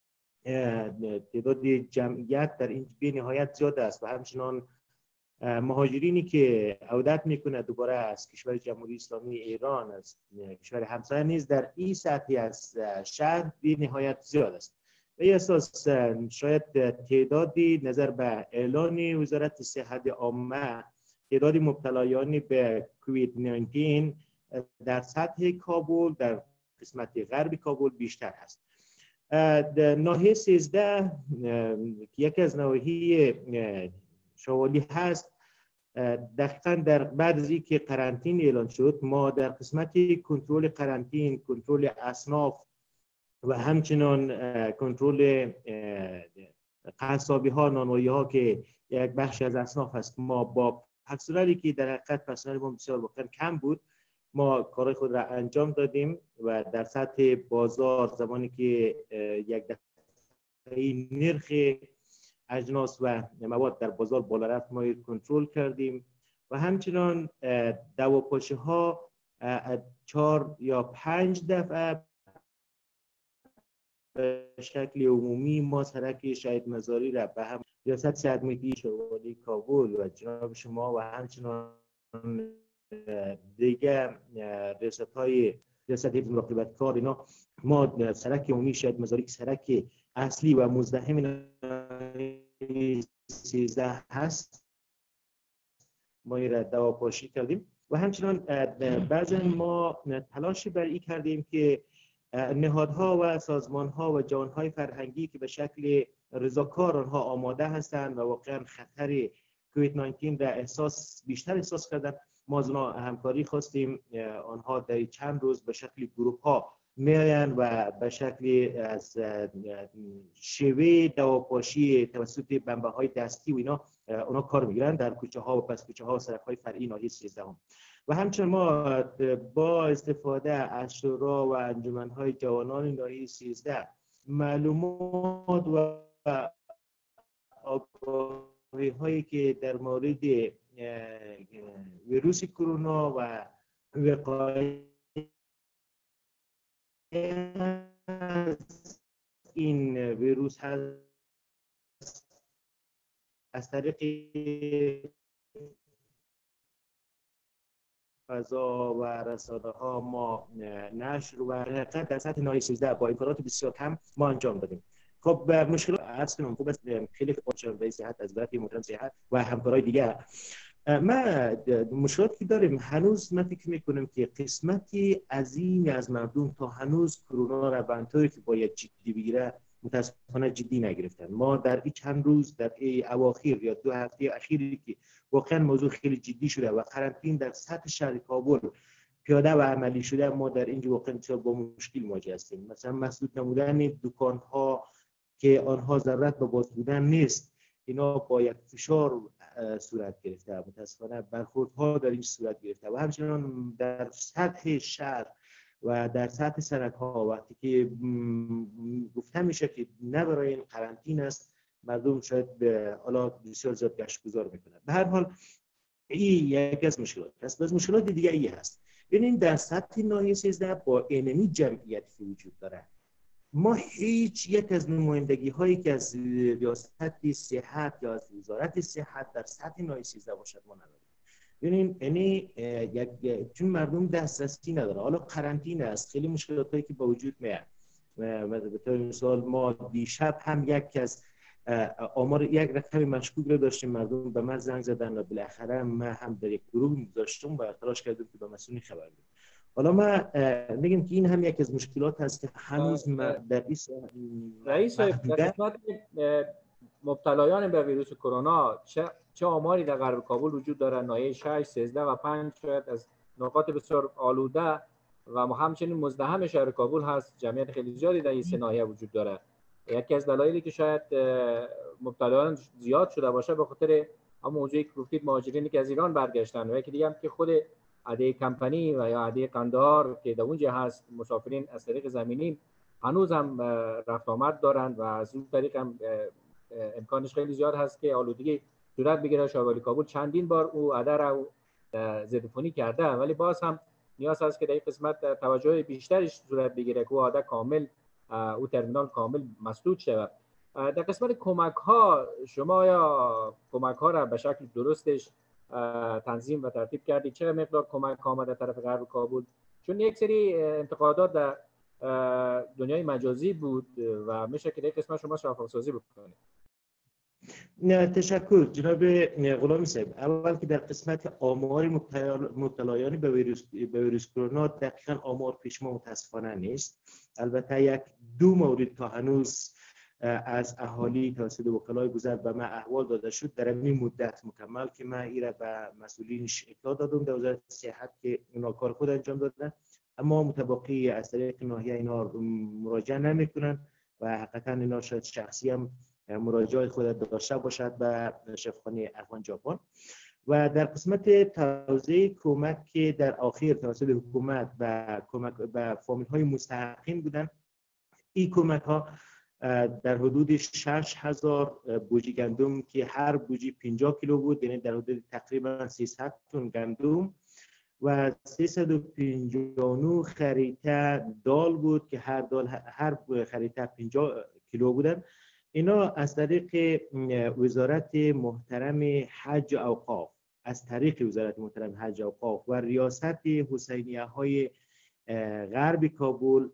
تعداد جمعیت در این به نهایت زیاد است و همچنان مهاجرینی که عودت میکنه دوباره از کشور جمهوری اسلامی ایران، از کشور همسایه نیز در این سطحی از شهر به نهایت زیاد است. به این اساس شاید تعدادی نظر به اعلان وزارت صحت عامه تعداد مبتلایان به کووید 19 در سطح کابل در قسمت غرب کابل بیشتر هست. ناحیه 13 که یکی از نواحی شوالی هست، دقیقاً در بعد از اینکه قرنطینه اعلان شد ما در قسمت کنترل قرنطینه، کنترل اصناف و همچنان کنترل قصابی ها، نانوایی ها که یک بخش از اصناف هست، ما با پرسنلی که در حقیقت پرسنل ما بسیار واقعا کم بود ما کارهای خود را انجام دادیم و در سطح بازار زمانی که یک دفعه نرخ اجناس و مواد در بازار بالا رفت ما کنترل کردیم و همچنان دواپاشه ها 4 یا 5 دفعه به شکل عمومی ما سرک شهید مزاری را به هم ریاست صحت ملی شوالی کابل و جناب شما و همچنان دیگه ریاست مراقبت کار اینا ما سرک عمومی شهید مزاری که سرک اصلی و مزدحم 13 هست ما این را دواپاشی کردیم و همچنان بعضا ما تلاش بر این کردیم که نهادها و سازمانها و جوانهای فرهنگی که به شکل رضاکار آنها آماده هستند و واقعا خطر کووید 19 را بیشتر احساس کردن، ما از اونها همکاری خواستیم. آنها در چند روز به شکل گروه ها میاین و به شکل از شیوه دواپاشی توسط بمبه های دستی و اینا اونا کار میگیرن در کوچه ها و پس کوچه ها و سرک های فرعی ناحیه 13 هم. و همچنین ما با استفاده از شورا و انجمن های جوانان ناحیه 13 معلومات و آگاهی هایی که در مورد ویروس کرونا و وقایع این ویروس هست از طریق فضا و رسانه ها ما نشر و حقیقت در سطح ناحیه 13 با امکانات بسیار کم ما انجام دادیم. خب مشکلات عرض کنم خوب است خیلی خوشحال صحت از وزارت محترم صحت و همکارای دیگه ما مشکلاتی داریم. هنوز من فکر میکنم که قسمتی عظیمی از مردم تا هنوز کرونا را به طوری که باید جدی بگیره متاسفانه جدی نگرفتن. ما در این چند روز در این اواخر یا 2 هفته اخیری که واقعا موضوع خیلی جدی شده و قرنطینه در سطح شهر کابل پیاده و عملی شده، ما در اینجا واقعا بسیار با مشکل مواجه هستیم. مثلا مسدود نمودن دکان ها که آنها ضرورت به باز بودن نیست، اینا با یک فشار صورت گرفته، متاسفانه برخوردها در این صورت گرفته و همچنان در سطح شهر و در سطح سرک ها وقتی که گفته میشه که نه برای این قرنطینه است، مردم شاید به حالا بسیار زیاد گشتگذار میکنن. به هر حال این یکی از مشکلات است. از مشکلات دیگه ای هست. ببینید در سطح ناحیه 13 با اینمی جمعیتی وجود داره، ما هیچ یک از نمایندگی هایی که از ریاست صحت یا از وزارت صحت در سطح ناحیه 13 باشد ما نداریم. ببینید یعنی چون مردم دسترسی نداره. حالا قرنطینه است، خیلی مشکلاتی که با وجود میاد. به طور مثال ما دیشب هم یک از آمار یک رقم مشکوک رو داشتیم، مردم به من زنگ زدن و بالاخره من هم در یک گروه گذاشتم و تلاش کردم که به مسئولین خبر بدم. حالا ما میگم که این هم یک از مشکلات هست که هنوز در رئیس قسمت مبتلایان به ویروس کرونا چه آماری در غرب کابل وجود دارد؟ ناحیه 6 13 و 5 شاید از نقاط بسیار آلوده و همچنین مزدحم شهر کابل هست. جمعیت خیلی زیادی در این سه ناحیه وجود دارد. یکی از دلایلی که شاید مبتلایان زیاد شده باشه به خاطر هم موضوعی که گفتید مهاجرینی که از ایران برگشتن، و یکی دیگه هم که خود عده کمپانی و یا عده قندهار که در اونجا هست، مسافرین از طریق زمینی هنوز هم رفت آمد دارند و از اون طریق هم امکانش خیلی زیاد هست که آلودگی صورت بگیره. شارولی کابل چندین بار او عده را ضدعفونی کرده، ولی باز هم نیاز هست که در این قسمت توجه بیشترش صورت بگیره که او عده کامل، او ترمینال کامل مسدود شود. در قسمت کمک ها، شما یا کمک ها را به شکل درستش تنظیم و ترتیب کردید؟ چه مقدار کمک آمده طرف غرب کابل؟ چون یک سری انتقادات در دنیای مجازی بود و میشه که در قسمت شما شفاف‌سازی بکنید. نه تشکر جناب غلامی صاحب. اول که در قسمت آمار مبتلایان به ویروس کرونا دقیقاً آمار پیش ما متاسفانه نیست. البته یک دو مورد تا هنوز از اهالی توسط وکلای گذر به من احوال داده شد در این مدت مکمل که من ایره به مسئولینش اطلاع دادم در وزارت صحت که اونا کار خود انجام دادن، اما متباقی از طریق ناحیه اینا مراجعه نمیکنن و حقیقتا اینا شاید شخصی هم مراجعه خود داشته باشد به شفاخانه افغان ژاپن. و در قسمت توزیع کمک که در آخر توسط حکومت و کمک به فامیل های مستحقین بودن، این کمک ها در حدود 6000 بوجی گندم که هر بوجی 50 کیلو بود، یعنی در حدود تقریبا 300 تن گندم و 359 خریطه دال بود که هر خریطه 50 کیلو بودن. اینا از طریق وزارت محترم حج و اوقاف، و ریاست حسینیه های غرب کابل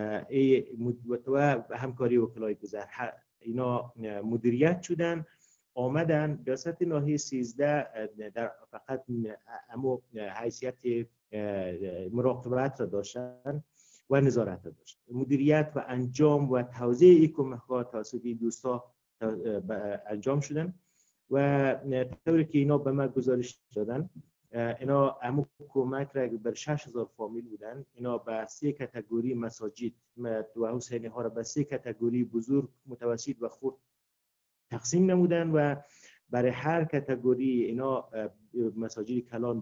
و همکاری وکلای گذر، اینا مدیریت شدن، آمدن. ریاست ناحیه 13 در فقط امو حیثیت مراقبت را داشتن و نظارت را داشت. مدیریت و انجام و توزیع این کمک‌ها توسط دوستا انجام شدن و طوری که اینا به من گزارش دادن، اینا همون کمک را بر 6000 فامیل بودن. اینا به 3 کاتگوری مساجد و حسینی ها را به 3 کاتگوری بزرگ، متوسط و خرد تقسیم نمودن و برای هر کاتگوری اینا مساجد کلان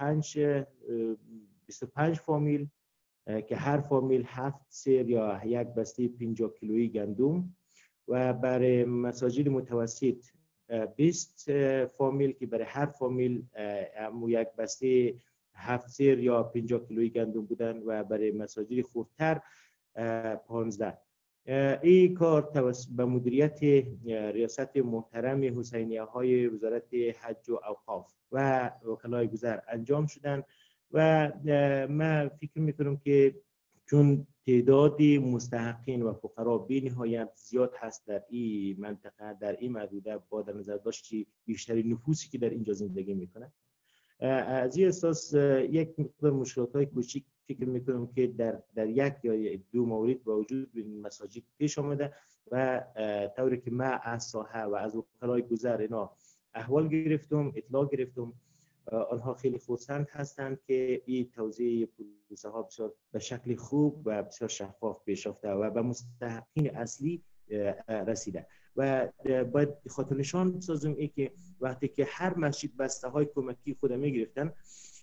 25 فامیل که هر فامیل 7 سیر یا یک بسته 50 کیلویی گندم، و برای مساجد متوسط 20 فامیل که برای هر فامیل یک بسته 7 سیر یا 50 کیلویی گندم بودن، و برای مساجد خردتر 15. این کار توسط به مدیریت ریاست محترم حسینیه های وزارت حج و اوقاف و وکلای گذر انجام شدن. و من فکر میکنم که چون تعداد مستحقین و فقرا بی نهایت زیاد هست در این منطقه، در این محدوده، با در نظر داشت بیشتری نفوسی که در اینجا زندگی میکنه، از این اساس یک مقدار مشکلات‌های کوچیک فکر میکنم که در یک یا دو مورد با وجود مساجد پیش آمده و طوری که من از ساحه و از وکلای گذر اینا احوال گرفتم، اطلاع گرفتم، آنها خیلی خرسند هستند که این توزیع پروسه ها بسیار به شکل خوب و بسیار شفاف پیش رفته و به مستحقین اصلی رسیده. و باید خاطر نشان بسازم ای که وقتی که هر مسجد بسته های کمکی خود می گرفتن،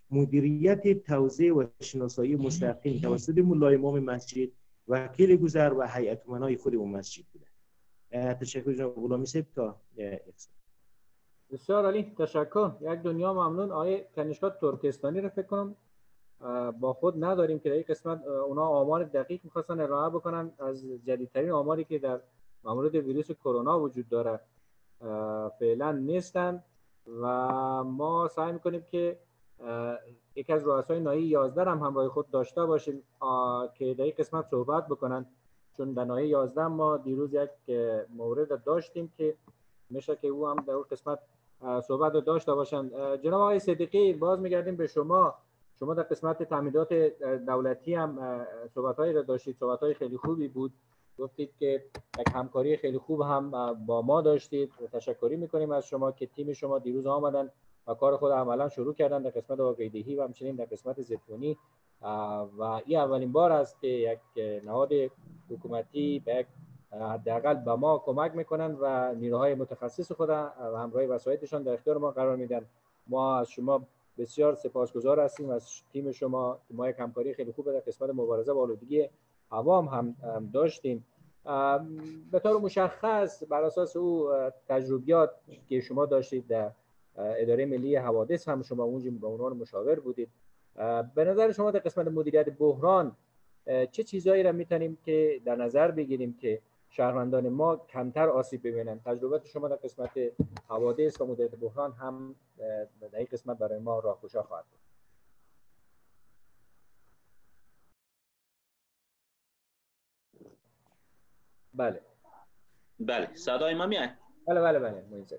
مدیریت توزیع و شناسایی مستقیم توسط مولای امام مسجد، وکیل گذر و هیئت امنای خود اون مسجد بوده. تشکر جناب غلامی صاحب. تا بسیار عالی، تشکر. یک دنیا ممنون. آیه کنشگاه ترکستانی رو فکر کنم با خود نداریم که در این قسمت اونا آمار دقیق می‌خواستن ارائه بکنن از جدیدترین آماری که در مورد ویروس کرونا وجود داره فعلا نیستن و ما سعی می‌کنیم که یکی از رؤسای ناحیه 11 هم همراه خود داشته باشیم که در این قسمت صحبت بکنن، چون در ناحیه 11 ما دیروز یک مورد داشتیم که میشه که او هم در اون قسمت صحبت داشته باشن. جناب آقای صدیقی، باز میگردیم به شما. شما در قسمت تامینات دولتی هم صحبت‌هایی را داشتید، صحبت‌های خیلی خوبی بود. گفتید که یک همکاری خیلی خوب هم با ما داشتید. تشکری می‌کنیم از شما که تیم شما دیروز آمدن و کار خود عملا شروع کردن در قسمت واقع‌دهی و همچنین در قسمت ضدکنی و این اولین بار است که یک نهاد حکومتی به یک حداقل به ما کمک میکنن و نیروهای متخصص خود و همراه وسایلشان در اختیار ما قرار میدن. ما از شما بسیار سپاسگزار هستیم، از تیم شما. ما یک همکاری خیلی خوب در قسمت مبارزه با آلودگی هوا هم داشتیم. به طور مشخص بر اساس او تجربیات که شما داشتید در اداره ملی حوادث هم شما اونجا به عنوان مشاور بودید، به نظر شما در قسمت مدیریت بحران چه چیزایی را میتونیم که در نظر بگیریم که شهروندان ما کمتر آسیب ببینند؟ تجربه شما در قسمت حوادث و مدیریت بحران هم در این قسمت برای ما راهگشا خواهد بود. بله صدای ما میاد؟ بله.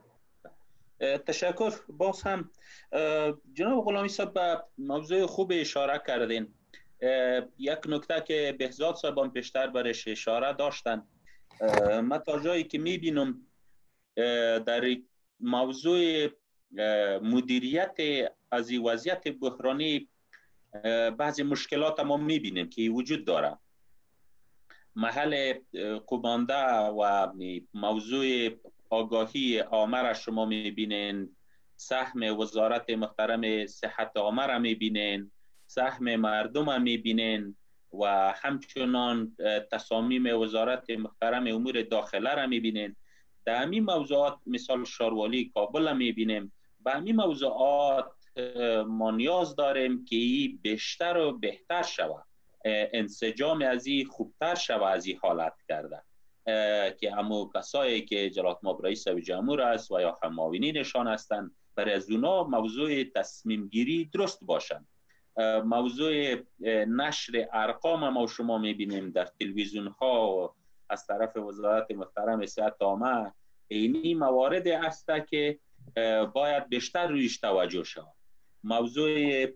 تشکر. باز هم جناب غلامی صاحب به موضوع خوب اشاره کردین. یک نکته که بهزاد صاحبان پیشتر برش اشاره داشتن، من تا جایی که میبینم در موضوع مدیریت از این وضعیت بحرانی بعضی مشکلات ما میبینیم که وجود داره. محل قمانده و موضوع آگاهی عامه را شما میبینین، سهم وزارت محترم صحت عامه را میبینین، سهم مردم را میبینین و همچنان تصامیم وزارت محترم امور داخله را میبینین. در همین موضوعات مثال شاروالی کابل را میبینیم. به همین موضوعات ما نیاز داریم که این بیشتر و بهتر شود، انسجام از این خوبتر شود از این حالت کرده که همو کسایی که جلالت مآب رئیس جمهور است و یا هم معاونینشان هستند برای از اونا موضوع تصمیم گیری درست باشند. موضوع نشر ارقام ما شما میبینیم در تلویزیون ها از طرف وزارت محترم صحت عامه، اینی موارد است که باید بیشتر رویش توجه شود. موضوع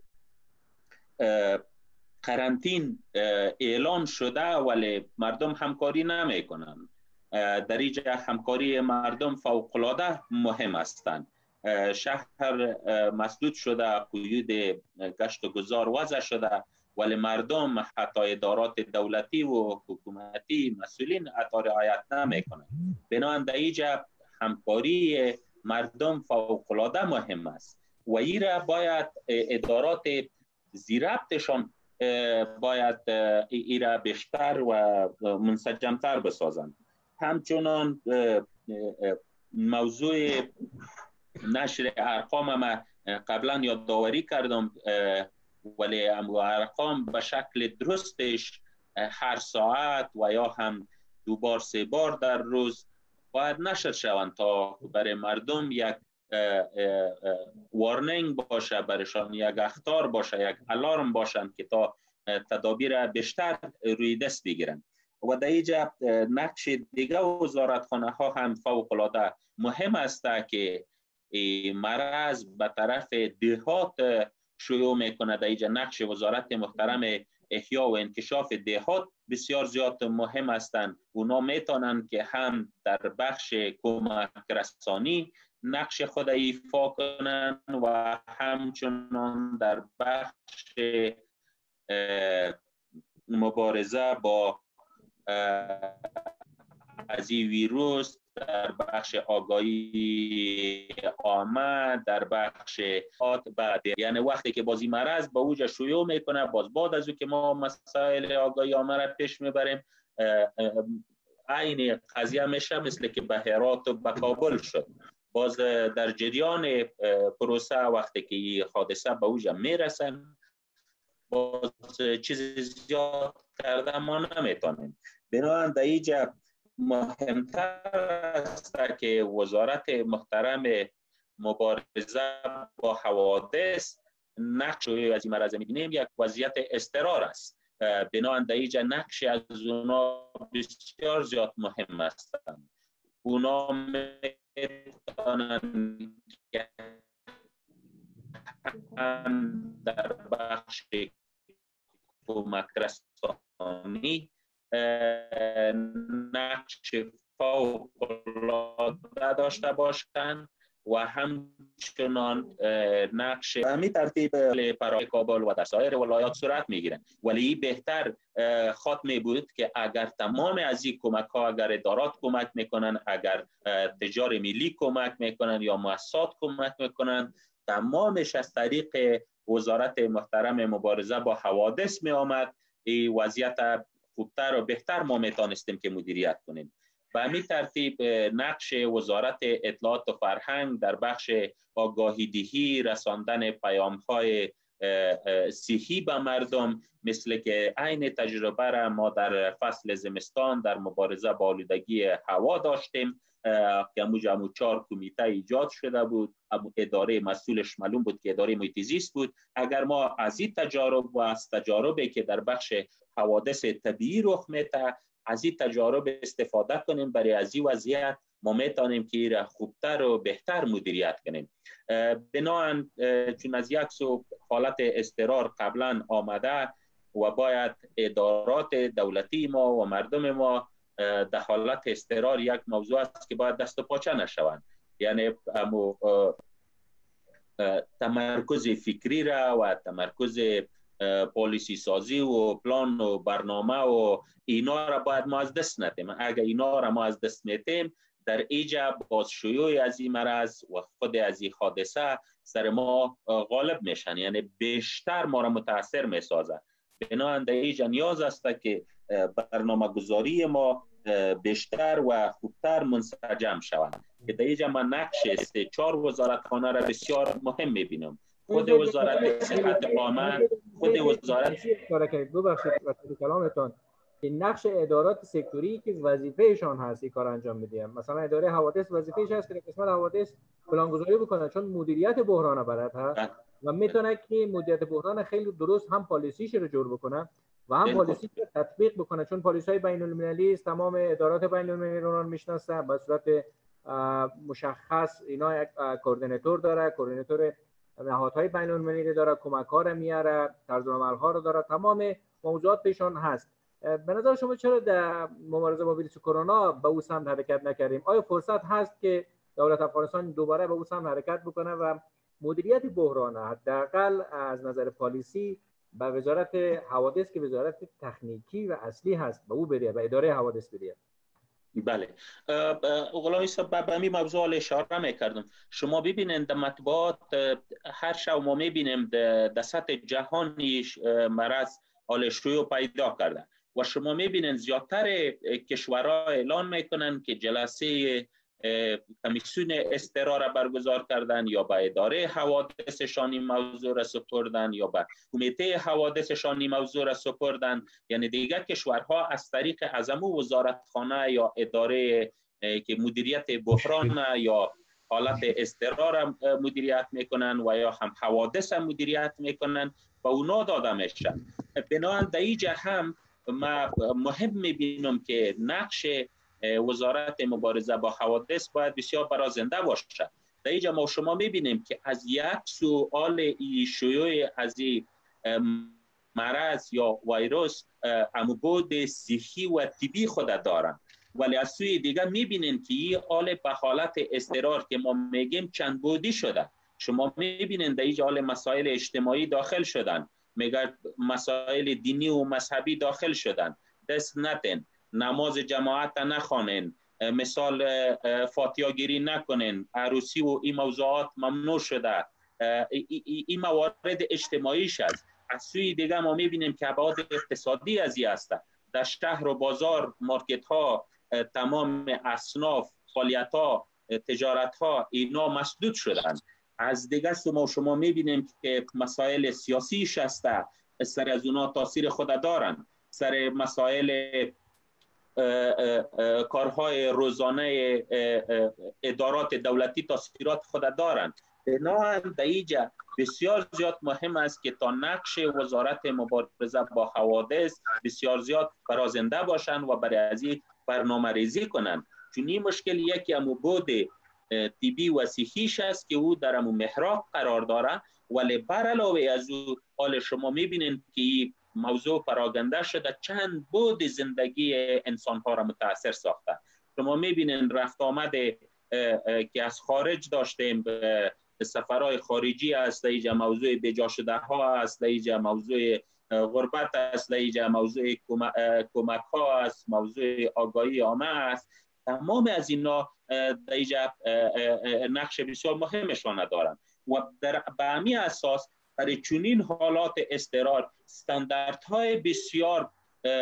قرنطین اعلان شده ولی مردم همکاری نمی کنند. در اینجا همکاری مردم فوق العاده مهم هستند. شهر مسدود شده، قیود گشت و گذار وضع شده ولی مردم حتی ادارات دولتی و حکومتی مسئولین حتی رعایت نمی کنند. بنابراین در اینجا همکاری مردم فوق العاده مهم است و این را باید ادارات زیربطشان باید این را بیشتر و منسجمتر بسازند. همچنان موضوع نشر ارقام ما قبلا یادآوری کردم ولی ارقام به شکل درستش هر ساعت و یا هم 2 بار 3 بار در روز باید نشر شوند تا برای مردم یک وارنینگ باشه، برایشان یک اخطار باشه، یک الارم باشند که تا تدابیر بیشتر روی دست بگیرند. و در اینجا نقش دیگه وزارتخانه ها هم فوق العاده مهم است که مرض به طرف دهات شروع میکنه. در اینجا نقش وزارت محترم احیا و انکشاف دهات بسیار زیاد مهم هستند. اونا میتونن که هم در بخش کمک رسانی نقش خود ایفا کنن و همچنان در بخش مبارزه با از این ویروس در بخش آگاهی عامه، در بخش یعنی وقتی که بازی مرض با اوج شیوع میکنه، باز بعد از او که ما مسائل آگاهی عامه را پیش میبریم، عین قضیه میشه مثل که به هرات و به کابل شد. باز در جریان پروسه وقتی که این حادثه به اوج میرسه، باز چیز زیاد کرده ما نمیتونیم. بنابراین در اینجا مهمتر است که وزارت محترم مبارزه با حوادث نقش از این مرض می‌بینیم یک وضعیت اضطرار است. بنابراین در اینجا نقش از اونا بسیار زیاد مهم است. اونا میتونن در بخش کمک رسانی نقش فوق‌العاده داشته باشند و همچنان نقش به همین ترتیب برای کابل و در سایر ولایات صورت میگیرند. ولی بهتر خاتمه بود که اگر تمام از این کمک ها، اگر ادارات کمک میکنن، اگر تجار ملی کمک میکنن یا مؤسسات کمک میکنن، تمامش از طریق وزارت محترم مبارزه با حوادث می آمد، این وضعیت خوبتر و بهتر ما میتونستیم که مدیریت کنیم. به همین ترتیب نقش وزارت اطلاعات و فرهنگ در بخش آگاهی دهی، رساندن پیام‌های صحی به مردم، مثل که عین تجربه را ما در فصل زمستان در مبارزه با آلودگی هوا داشتیم که همو 4 کمیته ایجاد شده بود. اداره مسئولش معلوم بود که اداره محیط زیست بود. اگر ما از این تجارب و از تجاربی که در بخش حوادث طبیعی رخ میده، از این تجارب استفاده کنیم، برای از این وضعیت ما میتونیم که را خوبتر و بهتر مدیریت کنیم. بنابراین چون از یک سو حالت اضطرار قبلا آمده و باید ادارات دولتی ما و مردم ما در حالت اضطرار یک موضوع است که باید دست و پاچه نشوند. یعنی تمرکز فکری را و تمرکز پالیسی سازی و پلان و برنامه و اینا را باید ما از دست ندیم. اگر اینا را ما از دست میتیم، در ایجا باز شیوع از این مرض و خود از این حادثه سر ما غالب میشن، یعنی بیشتر ما را متاثر میسازه. بنابراین در ایجا نیاز است که برنامه گذاری ما بیشتر و خوبتر منسجم شود. که در ایجا من نقش 3-4 وزارتخانه را بسیار مهم میبینم. خود وزارت صحت عامه، خود وزارت ببخشید کلامتان، که نقش ادارات سکتوری که وظیفهشان هست این کار انجام میدن. مثلا اداره حوادث وظیفهش هست که قسمت حوادث پلانگذاری بکنه، چون مدیریت بحران بلد هست و میتونه که مدیریت بحران خیلی درست هم پالیسیش رو جور بکنه و هم پالیسی رو تطبیق بکنه، چون پالیس‌های بین‌المللی است، تمام ادارات بین‌المللی رو میشناسه به صورت مشخص. اینا یک کوردیناتور داره، کوردیناتور نهادهای بین‌المللی داره، کمک‌ها رو میاره، طرزالعمل‌ها رو داره، تمام موضوعات پیشان هست. به نظر شما چرا در مبارزه با ویروس کرونا به اون سمت حرکت نکردیم؟ آیا فرصت هست که دولت افغانستان دوباره به اون سمت حرکت بکنه و مدیریت بحران حداقل از نظر پالیسی به وزارت حوادث که وزارت تکنیکی و اصلی هست به او بریه، به اداره حوادث بریه؟ بله، غلامی صاحب به همین موضوع اشاره میکردم. شما ببینید در مطبوعات هر شب ما میبینیم در سطح جهانی مرض حال شیوع پیدا کرده و شما میبینید زیادتر کشورها اعلان میکنن که جلسه کمیسیون اضطرار برگزار کردن یا به اداره حوادثشان این موضوع را سپردن یا به کمیته حوادثشان این موضوع را سپردن. یعنی دیگر کشورها از طریق ازمو وزارتخانه یا اداره که مدیریت بحران یا حالت اضطرار مدیریت میکنن و یا هم حوادث مدیریت میکنن و اونا داده میشن. بنابراین در اینجا هم ما مهم میبینم که نقش وزارت مبارزه با حوادث باید بسیار برازنده باشد. در اینجا ما شما میبینیم که از یک سوال شیوع از این مرض یا ویروس بود صحی و طبی خود دارن، ولی از سوی دیگر میبینیم که این حال به حالت اضطرار که ما میگیم چند بودی شده. شما میبینید در اینجا حال مسائل اجتماعی داخل شدن، میگه مسائل دینی و مذهبی داخل شدن، دست ندن. نماز جماعت نخوانین، مثال فاتحه گیری نکنین، عروسی و این موضوعات ممنوع شده. این موارد اجتماعیش است. از سوی دیگه ما میبینیم که ابعاد اقتصادی از این است. در شهر و بازار، مارکت ها، تمام اصناف، فعالیت ها، تجارت ها اینا مسدود شدن. از دیگه شما میبینیم که مسائل سیاسیش است، سر از اونا تاثیر خود دارن، سر مسائل کارهای روزانه ادارات دولتی تاثیرات خود دارن. بنابراین در اینجا بسیار زیاد مهم است که تا نقش وزارت مبارزه با حوادث بسیار زیاد برازنده باشند و برای از این برنامه ریزی کنند، چون این مشکل یکی امو بود طبی و صحیش است که او در امو محراق قرار داره، ولی بر علاوه از او حال شما میبینید که این موضوع پراگنده شده چند بود زندگی انسان ها را متاثر ساخته. شما میبینید رفت آمد که از خارج داشتیم، سفرهای خارجی است، اینجا موضوع بجا شده ها است، اینجا موضوع غربت است، اینجا موضوع کمک ها است، موضوع آگاهی عامه است. تمام از اینا در اینجا نقش بسیار مهمشان دارند و به همین اساس برای چنین حالات اضطرار استانداردهای بسیار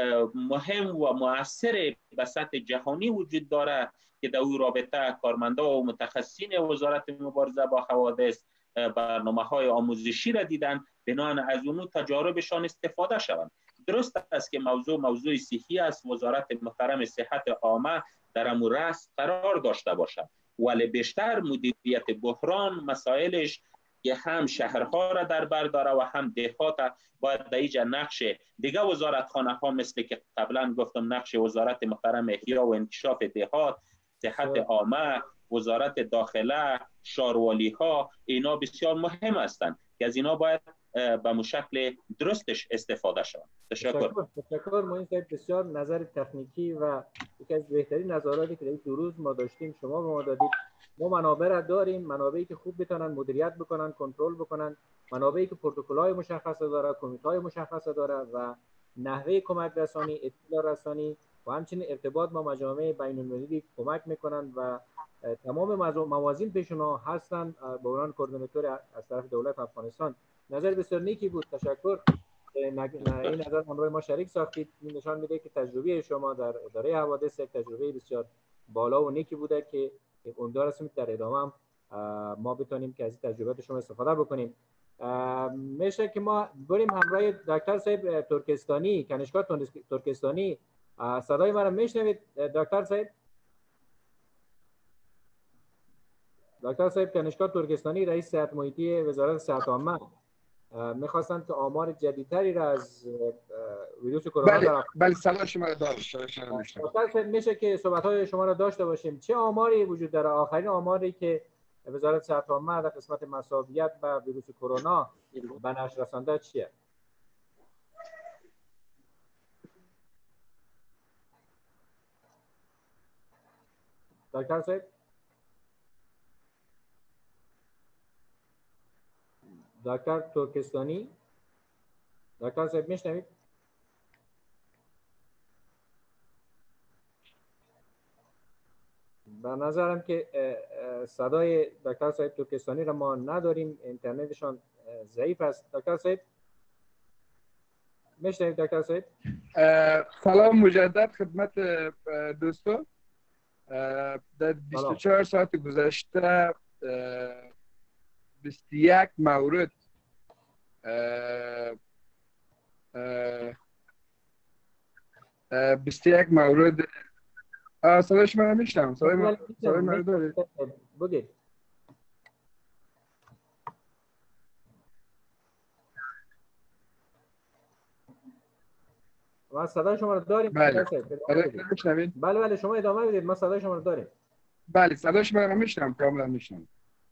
مهم و مؤثر به سطح جهانی وجود داره که در او رابطه کارمندا و متخصصین وزارت مبارزه با حوادث برنامه‌های آموزشی را دیدن، بنابراین از اونو تجاربشان استفاده شوند. درست است که موضوع صحی است، وزارت محترم صحت عامه در امور رأس قرار داشته باشد، ولی بیشتر مدیریت بحران مسائلش که هم شهرها را در بر داره و هم دهات باید در اینجا نقش دیگه وزارتخانه ها مثل که قبلا گفتم نقش وزارت محترم احیا و انکشاف دهات، صحت عامه، وزارت داخله، شاروالی ها، اینا بسیار مهم هستند که از اینا باید به مشکل درستش استفاده شود. تشکر. ما این بسیار نظر تکنیکی و یکی از بهترین نظراتی که دو روز ما داشتیم شما به ما دادید. ما منابع را داریم، منابعی که خوب بتونن مدیریت بکنن، کنترل بکنن، منابعی که پروتکل‌های مشخص داره، کمیته‌های مشخص داره و نحوه کمک رسانی، اطلاع رسانی و همچنین ارتباط با مجامع بین‌المللی کمک میکنن و تمام موازین پیشونها هستن به عنوان کوردیناتور از طرف دولت افغانستان. نظر بسیار نیکی بود، تشکر. این نظر همراه ما شریک ساختید. این نشان میده که تجربه شما در اداره حوادث یک تجربه بسیار بالا و نیکی بوده که امیدوار هستیم در ادامه هم ما بتونیم که از تجربیات شما استفاده بکنیم. میشه که ما بریم همراه دکتر صاحب ترکستانی، کنشگر ترکستانی. صدای من رو میشنوید دکتر صاحب؟ دکتر صاحب کنشگر ترکستانی، رئیس صحت محیطی وزارت صحت عامه، میخواستن که آمار جدیدتری را از ویروس کرونا بله صدا شما را داشت. دکتر صاحب میشه که صحبت‌های شما را داشته باشیم. چه آماری وجود داره؟ آخرین آماری که وزارت صحت عامه در قسمت مساویت با ویروس کرونا به نشر رسانده چیه؟ دکتر صاحب؟ دکتر ترکستانی؟ دکتر صاحب میشنوید؟ به نظرم که صدای دکتر صاحب ترکستانی را ما نداریم، اینترنتشان ضعیف است. دکتر صاحب میشنوید؟ دکتر صاحب سلام مجدد خدمت دوستان. در 24 ساعت گذشته 21 مورد صدای شما را میشنم. صدای ما را دارید؟ بگید. ما صدای شما را داریم. بله بله شما ادامه بدید، ما صدای شما را داریم. بله صدای شما را میشنم، کاملا میشنم.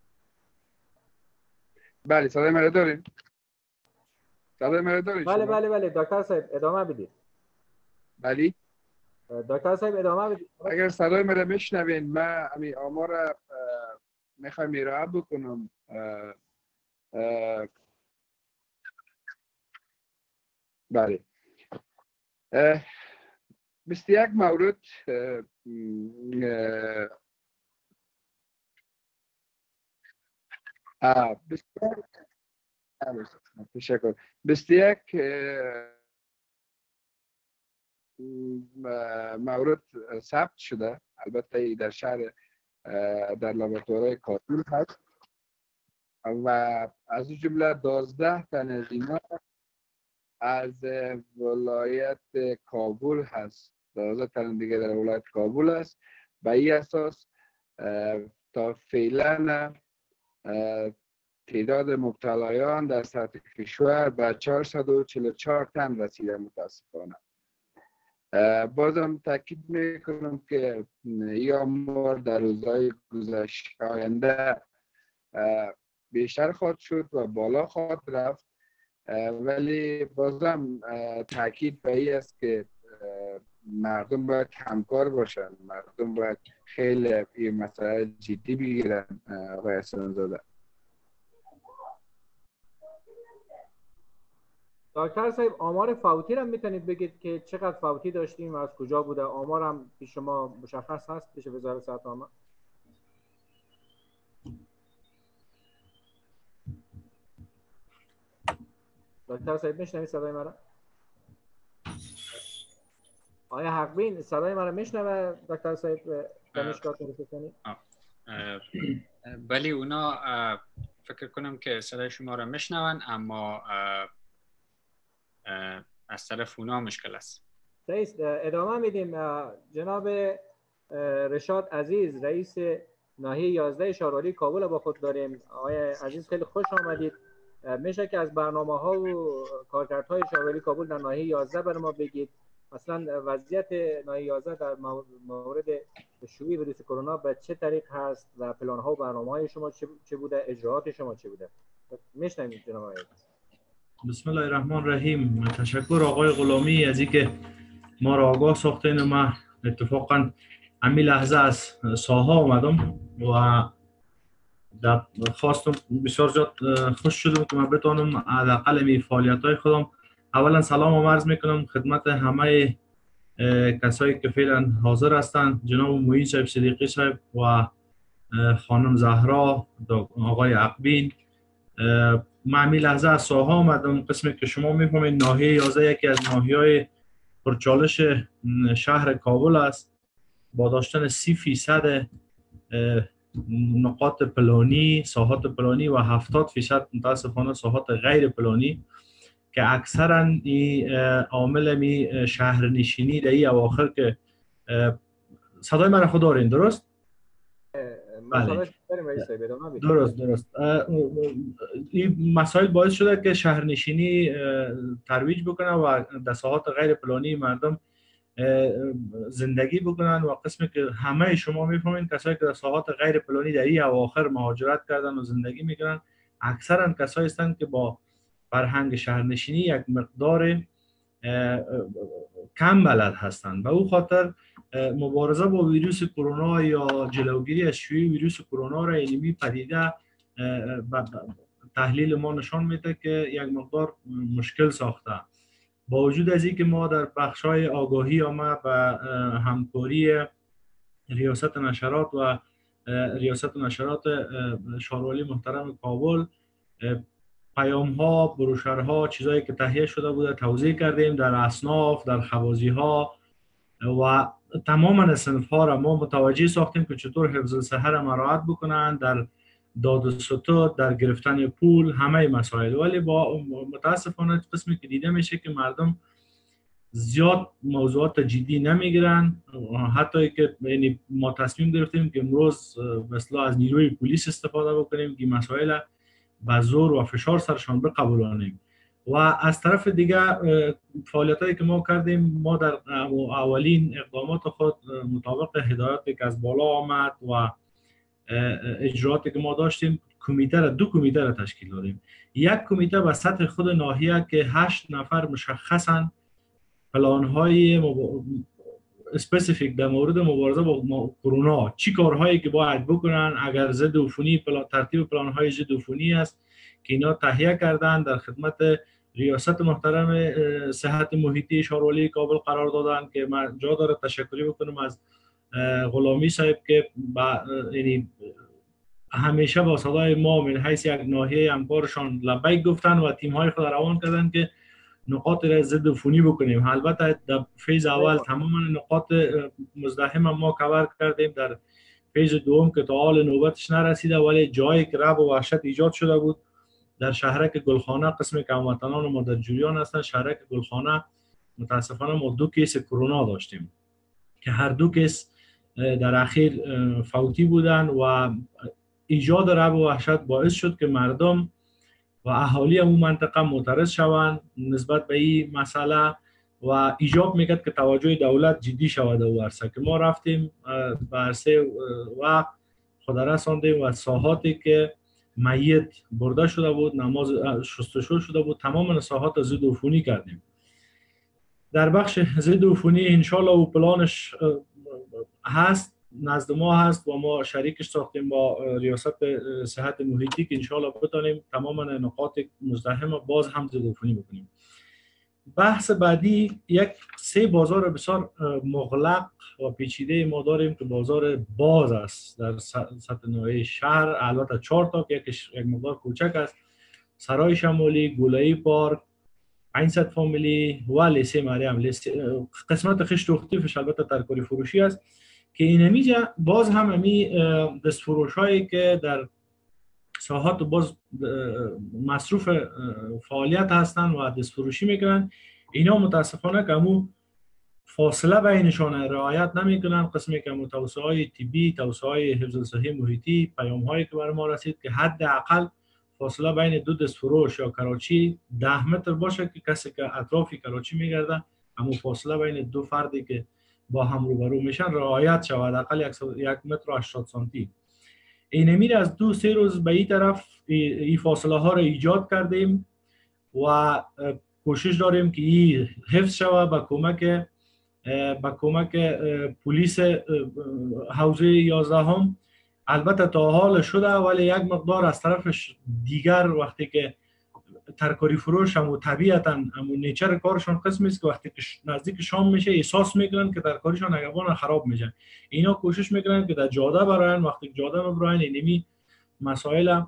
بله صدای ما را دارید؟ صدای ما را دارید؟ بله دکتر صاحب ادامه بدید. بله دکتر صاحب ادامه بدید. اگر صدای ما را میشنوین من همین آمار را میخوایم ارائه بکنم. بله 21 مورد تشکر. 21 مورد ثبت شده، البته در شهر در لابراتوارهای کابل هست و از اون جمله 12 تن از اینا از ولایت کابل هست، 12 تن دیگه در ولایت کابل است. به این اساس تا فعلا تعداد مبتلایان در سطح کشور به 444 تن رسیده متاسفانه. بازم تاکید میکنم که یا ما در روزهای گذشته آینده بیشتر خواهد شد و بالا خواهد رفت، ولی بازم تاکید به این است که مردم باید همکار باشن، مردم باید خیلی این مسئله جدی بگیرن. آقای حسن‌زاده. دکتر صاحب آمار فوتی رو میتونید بگید که چقدر فوتی داشتیم و از کجا بوده؟ آمار هم پیش شما مشخص هست پیش وزارت صحت عامه؟ دکتر صاحب میشنوید صدای مرا؟ آیا حقبین صدای مرا میشنوه دکتر صاحب دانشگاه تلفنی؟ ولی اونا فکر کنم که صدای شما را میشنون، اما از طرف اونا مشکل است. ادامه میدیم. جناب رشاد عزیز رئیس ناحیه 11 شهروالی کابل با خود داریم. آقای عزیز خیلی خوش آمدید. میشه که از برنامه‌ها و کارکردهای شهروالی کابل در ناحیه 11 برای ما بگید؟ اصلا وضعیت ناحیه 11 در مورد شیوع ویروس کرونا به چه طریق هست و پلان‌ها و برنامه‌های شما چه بوده، اجراءات شما چه بوده؟ میشنوید جناب آقای عزیز. بسم الله الرحمن الرحیم. تشکر آقای غلامی از اینکه ما را آگاه ساختین. ما اتفاقا همین لحظه از ساحه آمدم و خواستم بسیار زیاد خوش شدم که من بتونم حداقل می فعالیت‌های خودم. اولا سلام عرض میکنم خدمت همه کسایی که فعلا حاضر هستند، جناب معین صاحب، صدیقی صاحب و خانم زهرا، آقای عقبین. من همین لحظه از ساحه آمدم. قسمی که شما میفهمید ناحیه 11 یکی از ناحیه‌های پرچالش شهر کابل است با داشتن 30% نقاط پلانی، ساحات پلانی و 70% متاسفانه ساحات غیر پلانی که اکثرا عامل می شهرنشینی در این اواخر که صدای من خود دارین درست؟ بله. درست. این مسائل باعث شده که شهرنشینی ترویج بکنه و در ساحات غیر پلانی مردم زندگی بکنن و قسمی که همه شما میفهمین کسایی که در ساحات غیر پلانی در این اواخر مهاجرت کردن و زندگی میکنن اکثرا کسایی هستند که با فرهنگ شهرنشینی یک مقدار کم بلد هستند. و او خاطر مبارزه با ویروس کرونا یا جلوگیری از شیوع ویروس کرونا را علمی پدیده تحلیل ما نشان میده که یک مقدار مشکل ساخته. با وجود از اینکه ما در بخش‌های آگاهی ما به همکاری ریاست نشرات و ریاست نشرات شهروالی محترم کابل پیام‌ها، بروشورها، چیزایی که تهیه شده بوده توزیع کردیم در اصناف، در خوازی‌ها و تماما صنف‌ها را ما متوجه ساختیم که چطور حفظ صحه را مراعات بکنن در داد و ستد، در گرفتن پول، همه مسائل. ولی با متاسفانه قسمی که دیده میشه که مردم زیاد موضوعات جدی نمیگیرن، حتی که یعنی ما تصمیم گرفتیم که امروز مثلا از نیروی پلیس استفاده بکنیم که مسائل با زور و فشار سرشان بقبولانیم. و از طرف دیگه فعالیتایی که ما کردیم، ما در اولین اقدامات خود مطابق هدایاتی که از بالا آمد و اجراءاتی که ما داشتیم دو کمیته را تشکیل دادیم. یک کمیته به سطح خود ناحیه که 8 نفر مشخصاً پلان‌های اسپسیفیک در مورد مبارزه با کرونا چی کارهایی که باید بکنن اگر ضد عفونی ترتیب پلان‌های ضد عفونی است که اینا تهیه کردن، در خدمت ریاست محترم صحت محیطی شهروالی کابل قرار دادن که من جا داره تشکری بکنم از غلامی صاحب که یعنی همیشه با صدای ما من حیث یک ناحیه همکارشان لبیک گفتن و تیم های خود روان کردن که نقاط را ضد عفونی بکنیم. البته در فیز اول تمام نقاط مزدحم ما کور کردیم، در فیز دوم که تا حال نوبتش نرسیده ولی جایی که رعب و وحشت ایجاد شده بود در شهرک گلخانه، قسم که هموطنان ما در جریان هستند، شهرک گلخانه متاسفانه ما 2 کیس کرونا داشتیم که هر 2 کیس در اخیر فوتی بودن و ایجاد رعب و وحشت باعث شد که مردم و اهالی اون منطقه معترض شوند نسبت به این مسئله و ایجاب میکرد که توجه دولت جدی شود و عرصه که ما رفتیم به عرصه و خود رساندیم و ساحاتی که میت برده شده بود، نماز شستشو شده بود، تمام ساحات ضد عفونی کردیم. در بخش ضد عفونی انشالله و پلانش هست، نزد ما هست و ما شریکش ساختیم با ریاست صحت محیطی که انشالله بتانیم تمام نقاط مزدحم باز هم ضد عفونی بکنیم. بحث بعدی 3 بازار بسیار مغلق و پیچیده ما داریم که بازار باز است در سطح ناحیه شهر، البته 4 تا که یک مقدار کوچک است: سرای شمالی، گولایی پارک، 500 فامیلی و لیسه مریم. قسمت خشت و خطیفش البته ترکاری فروشی است که اینمیجا باز هم همی دستفروش هایی که در ساحات باز مصروف فعالیت هستند و دستفروشی میکنن. اینا متاسفانه که همون فاصله بینشان رعایت نمیکنن، قسمی که همون توصیه های طبی، توصیه های حفظ الصحه محیطی، پیام هایی که بر ما رسید که حداقل فاصله بین 2 دستفروش یا کراچی 10 متر باشه که کسی که اطرافی کراچی میگرده همون فاصله بین 2 فردی که با هم روبرو میشن رعایت شود، حداقل 1 متر و 80 سانتی. اینمیر از 2-3 روز به این طرف این فاصله ها را ایجاد کردیم و کوشش داریم که این حفظ شود با کمک پلیس حوزه 11 هم. البته تا حال شده ولی یک مقدار از طرفش دیگر وقتی که ترکاری فروش هم و طبیعتا همون نیچر کارشون قسمی است که وقتی که نزدیک شام میشه احساس میکنن که ترکاریشون نگهبان خراب میشه، اینا کوشش میکنن که در جاده براین، وقتی جاده براین اینمی مسائل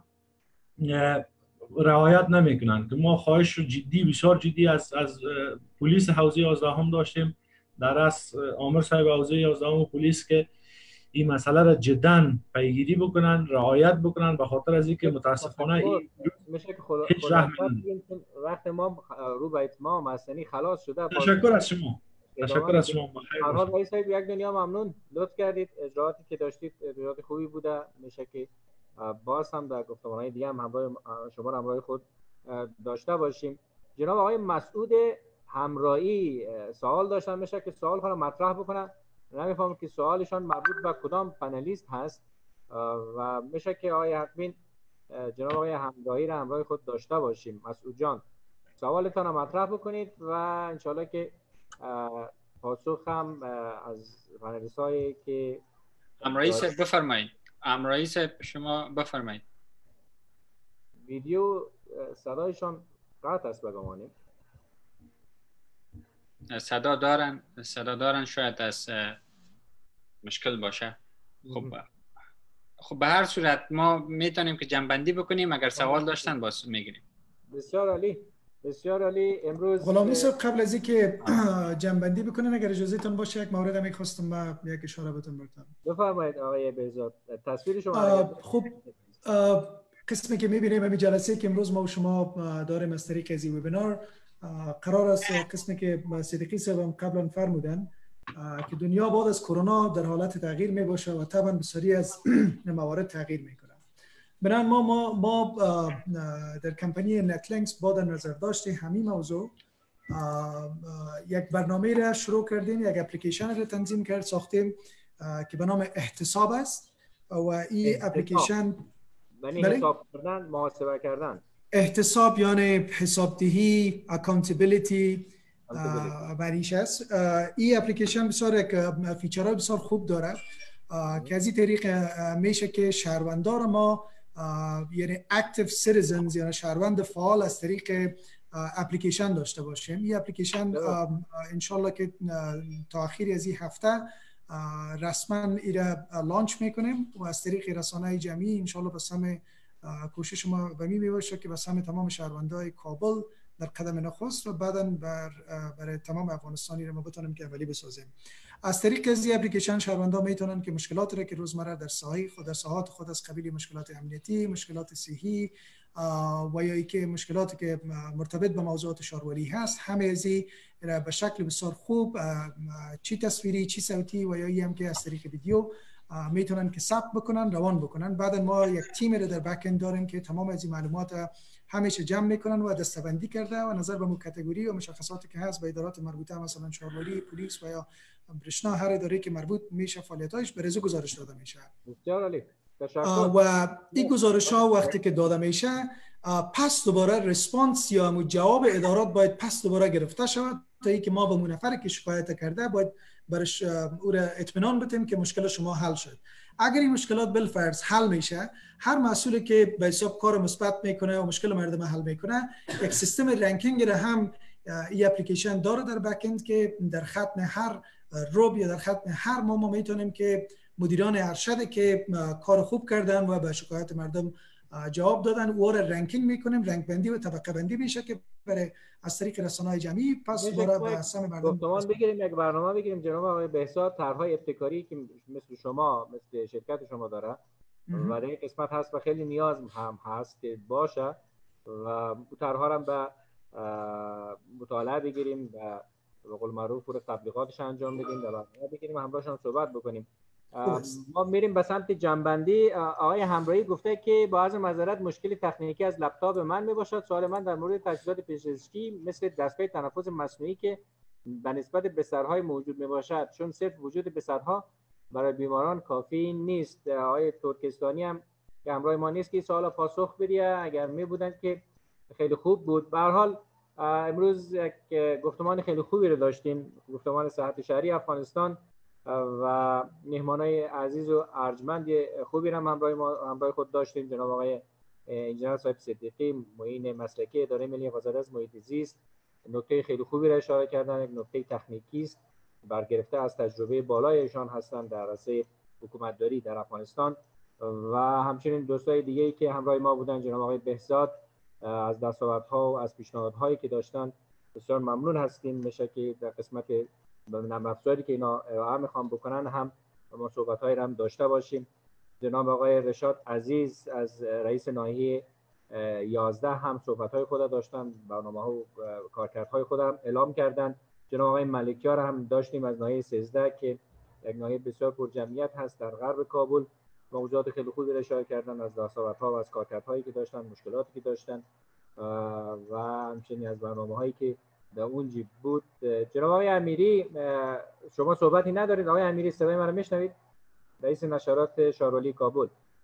رعایت نمیکنن که ما خواهش جدی بسیار جدی از پلیس حوزه 11 هم داشتیم در از آمر صاحب حوزه 11 هم پلیس که این مسئله را جدا پیگیری بکنن، رعایت بکنن، به خاطر از اینکه متاسفانه میشه که وقت ما رو به اتمام مستنی خلاص شده. تشکر از شما. تشکر از شما. آقای صاحب یک دنیا ممنون، لطف کردید، اجراءاتی که داشتید اجراءات خوبی بوده. میشه که باز هم در گفتمان‌های دیگه هم همراه شما همراه خود داشته باشیم. جناب آقای مسعود همراهی سوال داشتن، میشه که سوال خودم مطرح بکنن. نمیفهمم که سوالشان مربوط به کدام پنلیست هست و میشه که آقای حکمین جناب آقای همراهی را همراه خود داشته باشیم. مسعود جان سوالتان را مطرح بکنید و انشالله که پاسخ هم از پنلیست هایی که همراهی صاحب بفرمایید. همراهی صاحب شما بفرمایید. ویدیو صدایشان قطع است بگمانیم. صدا دارن شاید از مشکل باشه. خب به هر صورت ما میتونیم که جنبندی بکنیم، اگر سوال داشتن باز میگیریم. بسیار عالی، بسیار عالی. امروز غلامی صاحب قبل از اینکه جنبندی بکنین اگر اجازه تون باشه یک مورد میخواستم با یک اشاره بهتون بکنم. بفرمایید آقای بهزاد. تصویر شما خب قسمی که میبینیم همین جلسه که امروز ما و شما داریم از طریق از این وبینار، قرار است قسمی که صدیقی صاحب هم قبلا فرمودن که دنیا بعد از کرونا در حالت تغییر می باشه و طبعا بسیاری از موارد تغییر میکنه. بنابراین ما در کمپانی نتلینکس با در نظر داشته همین موضوع یک برنامه را شروع کردیم، یک اپلیکیشن را تنظیم کرد ساختیم که به نام احتساب است و این اپلیکیشن یعنی حساب کردن، محاسبه کردن. احتساب یعنی حسابدهی، اکانتیبیلیتی بریش است. این اپلیکیشن بسیار یک فیچرهای بسیار خوب داره که از این طریق میشه که شهروندان ما یعنی active citizens یا شهروند فعال از طریق اپلیکیشن داشته باشیم. این اپلیکیشن انشالله که تا آخری از این هفته رسما ایره لانچ میکنیم و از طریق رسانه‌های جمعی انشالله به سهم کوشش ما به می باشه که به سهم تمام شهروندای کابل در قدم نخست و بعداً برای تمام افغانستانی رو ما بتونیم که عملی بسازیم. از طریق از این اپلیکیشن شهروندان میتونن که مشکلات را که روزمره در ساحات خود از قبیل مشکلات امنیتی، مشکلات صحی و یا اینکه مشکلاتی که مرتبط به موضوعات شهروری هست، همه ازی به شکل بسیار خوب چی تصویری چی صوتی و یا هم که از طریق ویدیو میتونن که ثبت بکنن، روان بکنن. بعد ما یک تیم رو در بک اند داریم که تمام از این معلومات همیشه جمع میکنن و دسته‌بندی کرده و نظر به کاتگوری و مشخصاتی که هست به ادارات مربوطه مثلا شهروری، پلیس و یا برشنا، هر اداره که مربوط میشه فعالیتاش به رزو گزارش داده میشه. بسیار عالی. و این گزارش ها وقتی که داده میشه پس دوباره ریسپانس یا جواب ادارات باید پس دوباره گرفته شود تا اینکه ما به اون نفر که شکایت کرده باید برش او را اطمینان بدیم که مشکل شما حل شد. اگر این مشکلات بالفرض حل میشه، هر مسئولی که به حساب کار مثبت میکنه و مشکل مردم حل میکنه، یک سیستم رنکینگ را هم این اپلیکیشن داره در بک اند که در ختم هر روب یا در ختم هر ما میتونیم که مدیران ارشد که کار خوب کردن و به شکایت مردم جواب دادن او را رنکینگ میکنیم، رنک بندی و طبقه بندی میشه که برای از طریق رسانه‌های جمعی پس برای به سهم مردم گفتمان بگیریم، یک برنامه بگیریم جناب آقای بهزاد، طرح‌های ابتکاری که مثل شما مثل شرکت شما داره و در این قسمت هست و خیلی نیاز هم هست که باشه و طرح‌ها را به مطالعه بگیریم و به قول معروف پور تبلیغاتش انجام بدیم، در برنامه بگیریم و همراهشون صحبت بکنیم. ما میریم به سمت جنبندی. آقای همراهی گفته که با عرض معذرت مشکلی تکنیکی از لپتاپ من میباشد. سوال من در مورد تجهیزات پزشکی مثل دستگاه تنفس مصنوعی که به نسبت بسترهای موجود میباشد، چون صرف وجود بسترها برای بیماران کافی نیست. آقای ترکستانی هم که همراه ما نیست که سوال پاسخ بده، اگر میبودن که خیلی خوب بود. به هر حال امروز یک گفتمان خیلی خوبی رو داشتیم، گفتمان صحت شهری افغانستان و مهمانای عزیز و ارجمند خوبی هم همراه خود داشتیم. جناب آقای انجینر صاحب صدیقی، معین مسلکی اداره ملی حفاظت از محیط زیست، نکته خیلی خوبی را اشاره کردن، یک نکته تکنیکی است برگرفته از تجربه بالای ایشان هستند در عرصه حکومتداری در افغانستان و همچنین دوستای دیگه‌ای که همراه ما بودن، جناب آقای بهزاد، از دستاوردها و از پیشنهادهایی که داشتن بسیار ممنون هستیم. میشه که در قسمت نرم افزاری که اینا ارائه میخوام بکنن هم ما صحبت‌هایی رو هم داشته باشیم. جناب آقای رشاد عزیز از رئیس ناحیه 11 هم صحبت‌های خود داشتن، برنامه‌ها و کارکردهای خود هم اعلام کردن. جناب آقای ملکیار هم داشتیم از ناحیه 13 که یک ناحیه بسیار پرجمعیت هست در غرب کابل، موضوعات خیلی خوبی رو اشاره کردن از دستاوردها و از کارکردهایی که داشتن، مشکلاتی که داشتن و همچنین از برنامه‌هایی که در اونجا بود. جناب آقای امیری شما صحبتی ندارید؟ آقای امیری صدای من رو میشنوید؟ رئیس نشرات شهرولی کابل،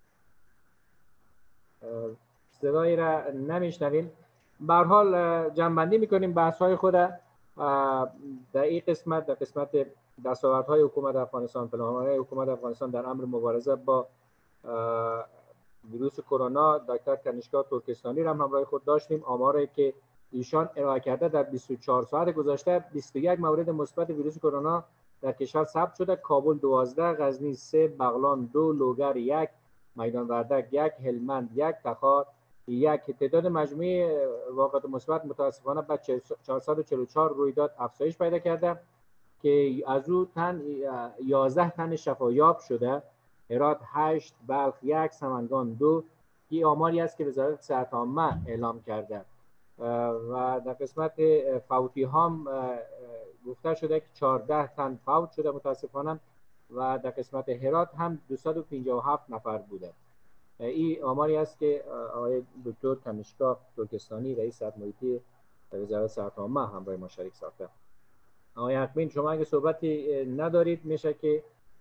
صدایی را نمیشنویم. به هر حال جمع‌بندی میکنیم بحث‌های خود در این قسمت، در قسمت دستاوردهای حکومت افغانستان، پلان‌های حکومت افغانستان در امر مبارزه با ویروس کرونا. دکتر کنیشکا ترکستانی را هم همراه خود داشتیم. آماری که ایشان ارائه کرده در 24 ساعت گذشته 21 مورد مثبت ویروس کرونا در کشور ثبت شده. کابل 12، غزنی 3، بغلان 2، لوگر 1، میدان وردک 1، هلمند 1، تخار 1. تعداد مجموعی واقعات مثبت متاسفانه به 444 رویداد افزایش پیدا کرده که از او 11 تن شفایاب شده. هرات 8، بلخ 1، سمنگان 2. این آماری است که وزارت صحت عامه اعلام کرده و در قسمت فوتی هم گفته شده که 14 تن فوت شده متاسفانه و در قسمت هرات هم 257 نفر بوده. این آماری است که آقای دکتر کنیشکا ترکستانی رئیس صحت محیطی وزارت صحت عامه همراه ما شریک ساخته. آقای حکمین شما اگه صحبتی ندارید میشه که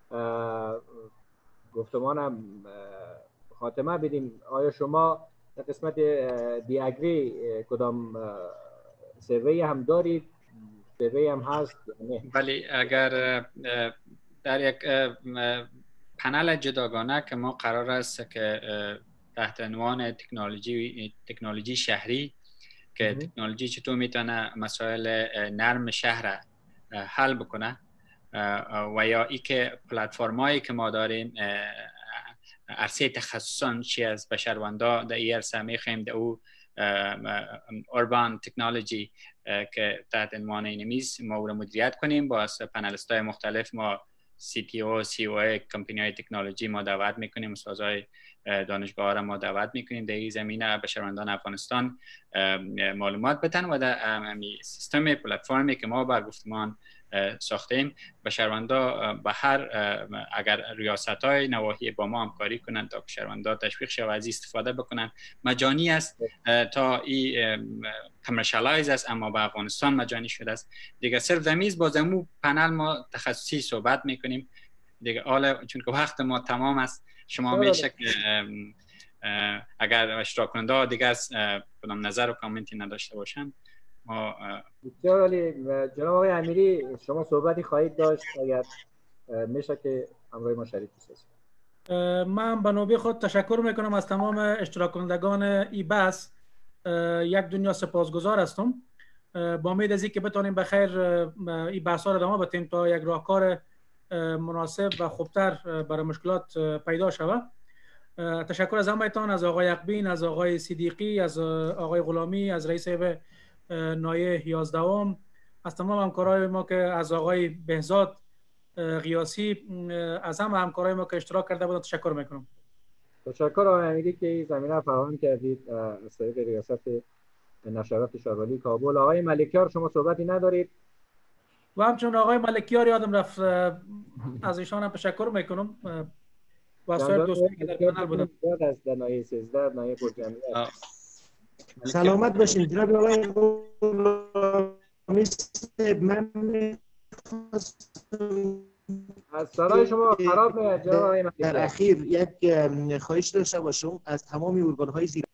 گفتمانم خاتمه بدیم. آیا شما در قسمت دیاگری کدام سروی هم دارید؟ سروی هم هست؟ ولی اگر در یک پنل جداگانه که ما قرار است که تحت عنوان تکنولوژی شهری که تکنولوژی چطور میتونه مسائل نرم شهر حل بکنه و یا ای که پلتفرمایی که ما داریم عرصه تخصصان چی از بشروندا در این عرصه میخوایم در او اوربان تکنولوژی که تحت عنوان اینمیز ما او را مدیریت کنیم. با پنلست های مختلف ما CTO COO کمپانی های تکنولوژی ما دعوت میکنیم، استادای دانشگاه ها را ما دعوت میکنیم در این زمینه بشروندان افغانستان معلومات بدن و در سیستم پلتفرمی که ما بر گفتمان ساختیم بشروندا به هر اگر ریاست‌های نواحی با ما همکاری کنند تا بشروندا تشویق شود از استفاده بکنند. مجانی است تا این کامرشالایز است، اما به افغانستان مجانی شده است دیگه. صرف دمیز با زمو پنل ما تخصصی صحبت میکنیم دیگه. حالا چون که وقت ما تمام است شما میشه که اگر اشتراک کننده دیگه از کدام نظر و کامنتی نداشته باشن بسیار عالی. جناب آقای امیری شما صحبتی خواهید داشت اگر میشه که همراه ما شریک بشید. من به نوبه خود تشکر میکنم از تمام اشتراک کنندگان این بحث. یک دنیا سپاسگزار هستم. با امید از اینکه بتونیم بخیر این بحث ها را ادامه بدیم تا یک راهکار مناسب و خوبتر برای مشکلات پیدا شود. تشکر از همه‌تان، از آقای اقبین، از آقای صدیقی، از آقای غلامی، از رئیس نایه 11ام، از تمام همکارای ما که از آقای بهزاد قیاسی، از همه همکارای ما که اشتراک کرده بودند تشکر میکنم. تشکر آقای امیری که زمینه فراهم کردید از طریق ریاست نشریات شارولی کابل. آقای ملکیار شما صحبتی ندارید؟ و همچنین آقای ملکیار یادم رفت، از ایشان هم تشکر میکنم. واسه دوستی که در کانال بودن از نایه 13 نایه پرجمعیت. سلامت باشین جناب آقای غلامی. من از صدای شما خراب میاد جناب آقای ملکیار. در اخیر یک خواهش داشته باشم از تمام ارگان‌های زیر.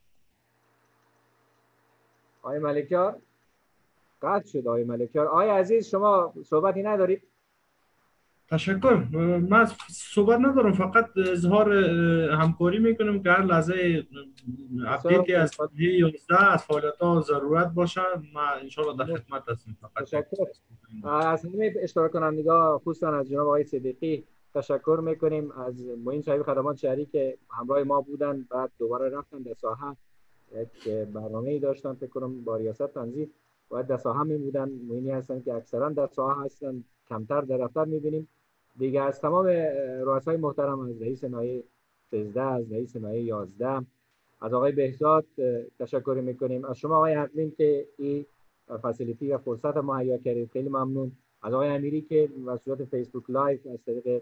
آقای ملکیار قطع شد. آقای ملکیار. آقای عزیز شما صحبتی ندارید؟ تشکر. من صحبت ندارم، فقط اظهار همکاری میکنم که هر لحظه اپدیتی از 11 از فعالیت‌ها ضرورت باشه ما ان شاء الله در خدمت هستیم. تشکر. از همه اشتراک کنندگان خصوصا از جناب آقای صدیقی تشکر میکنیم، از معین صاحب خدمات شهری که همراه ما بودن بعد دوباره رفتن در ساحه یک برنامه‌ای داشتن فکر کنم با ریاست تنظیم و در ساحه میبودن. معینی هستن که اکثرا در ساحه هستن، کمتر در دفتر میبینیم دیگه. از تمام رؤسای محترم، از رئیس نایه 13، از رئیس نایه 11، از آقای بهزاد تشکر میکنیم. از شما آقای حقیم که این فسیلیتی و فرصت مهیا کردید خیلی ممنون. از آقای امیری که به صورت فیسبوک لایو از طریق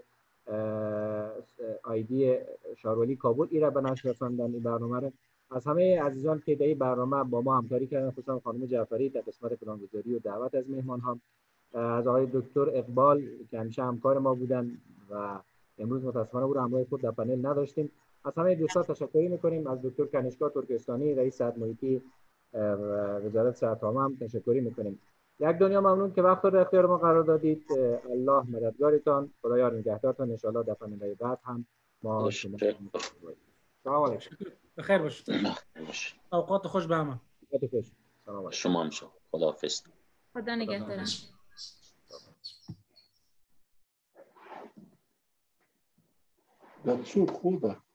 آیدی شارولی کابل ای را به نشر رساندن این برنامه را. از همه عزیزان که در این برنامه با ما همکاری کردن، خصوصا خانم جعفری در قسمت پلانگذاری و دعوت از مهمان ها، از آقای دکتر اقبال که همیشه همکار ما بودن و امروز متاسفانه او را همراه خود در پنل نداشتیم. از همه دوستان تشکر میکنیم. از دکتر کنشگاه ترکستانی رئیس صحت محیطی وزارت صحت عامه هم تشکر میکنیم. یک دنیا ممنون که وقت در اختیار ما قرار دادید. الله مددگارتان، خدایا نگهدارتان. ان شاء الله در پنل بعد هم ما شما سلام علیکم. بخیر باشید. اوقات خوش به همه. اوقات خوش. سلام علیکم. شما هم شما. خداحافظ. خدا نگهدارم. بچه خوبه.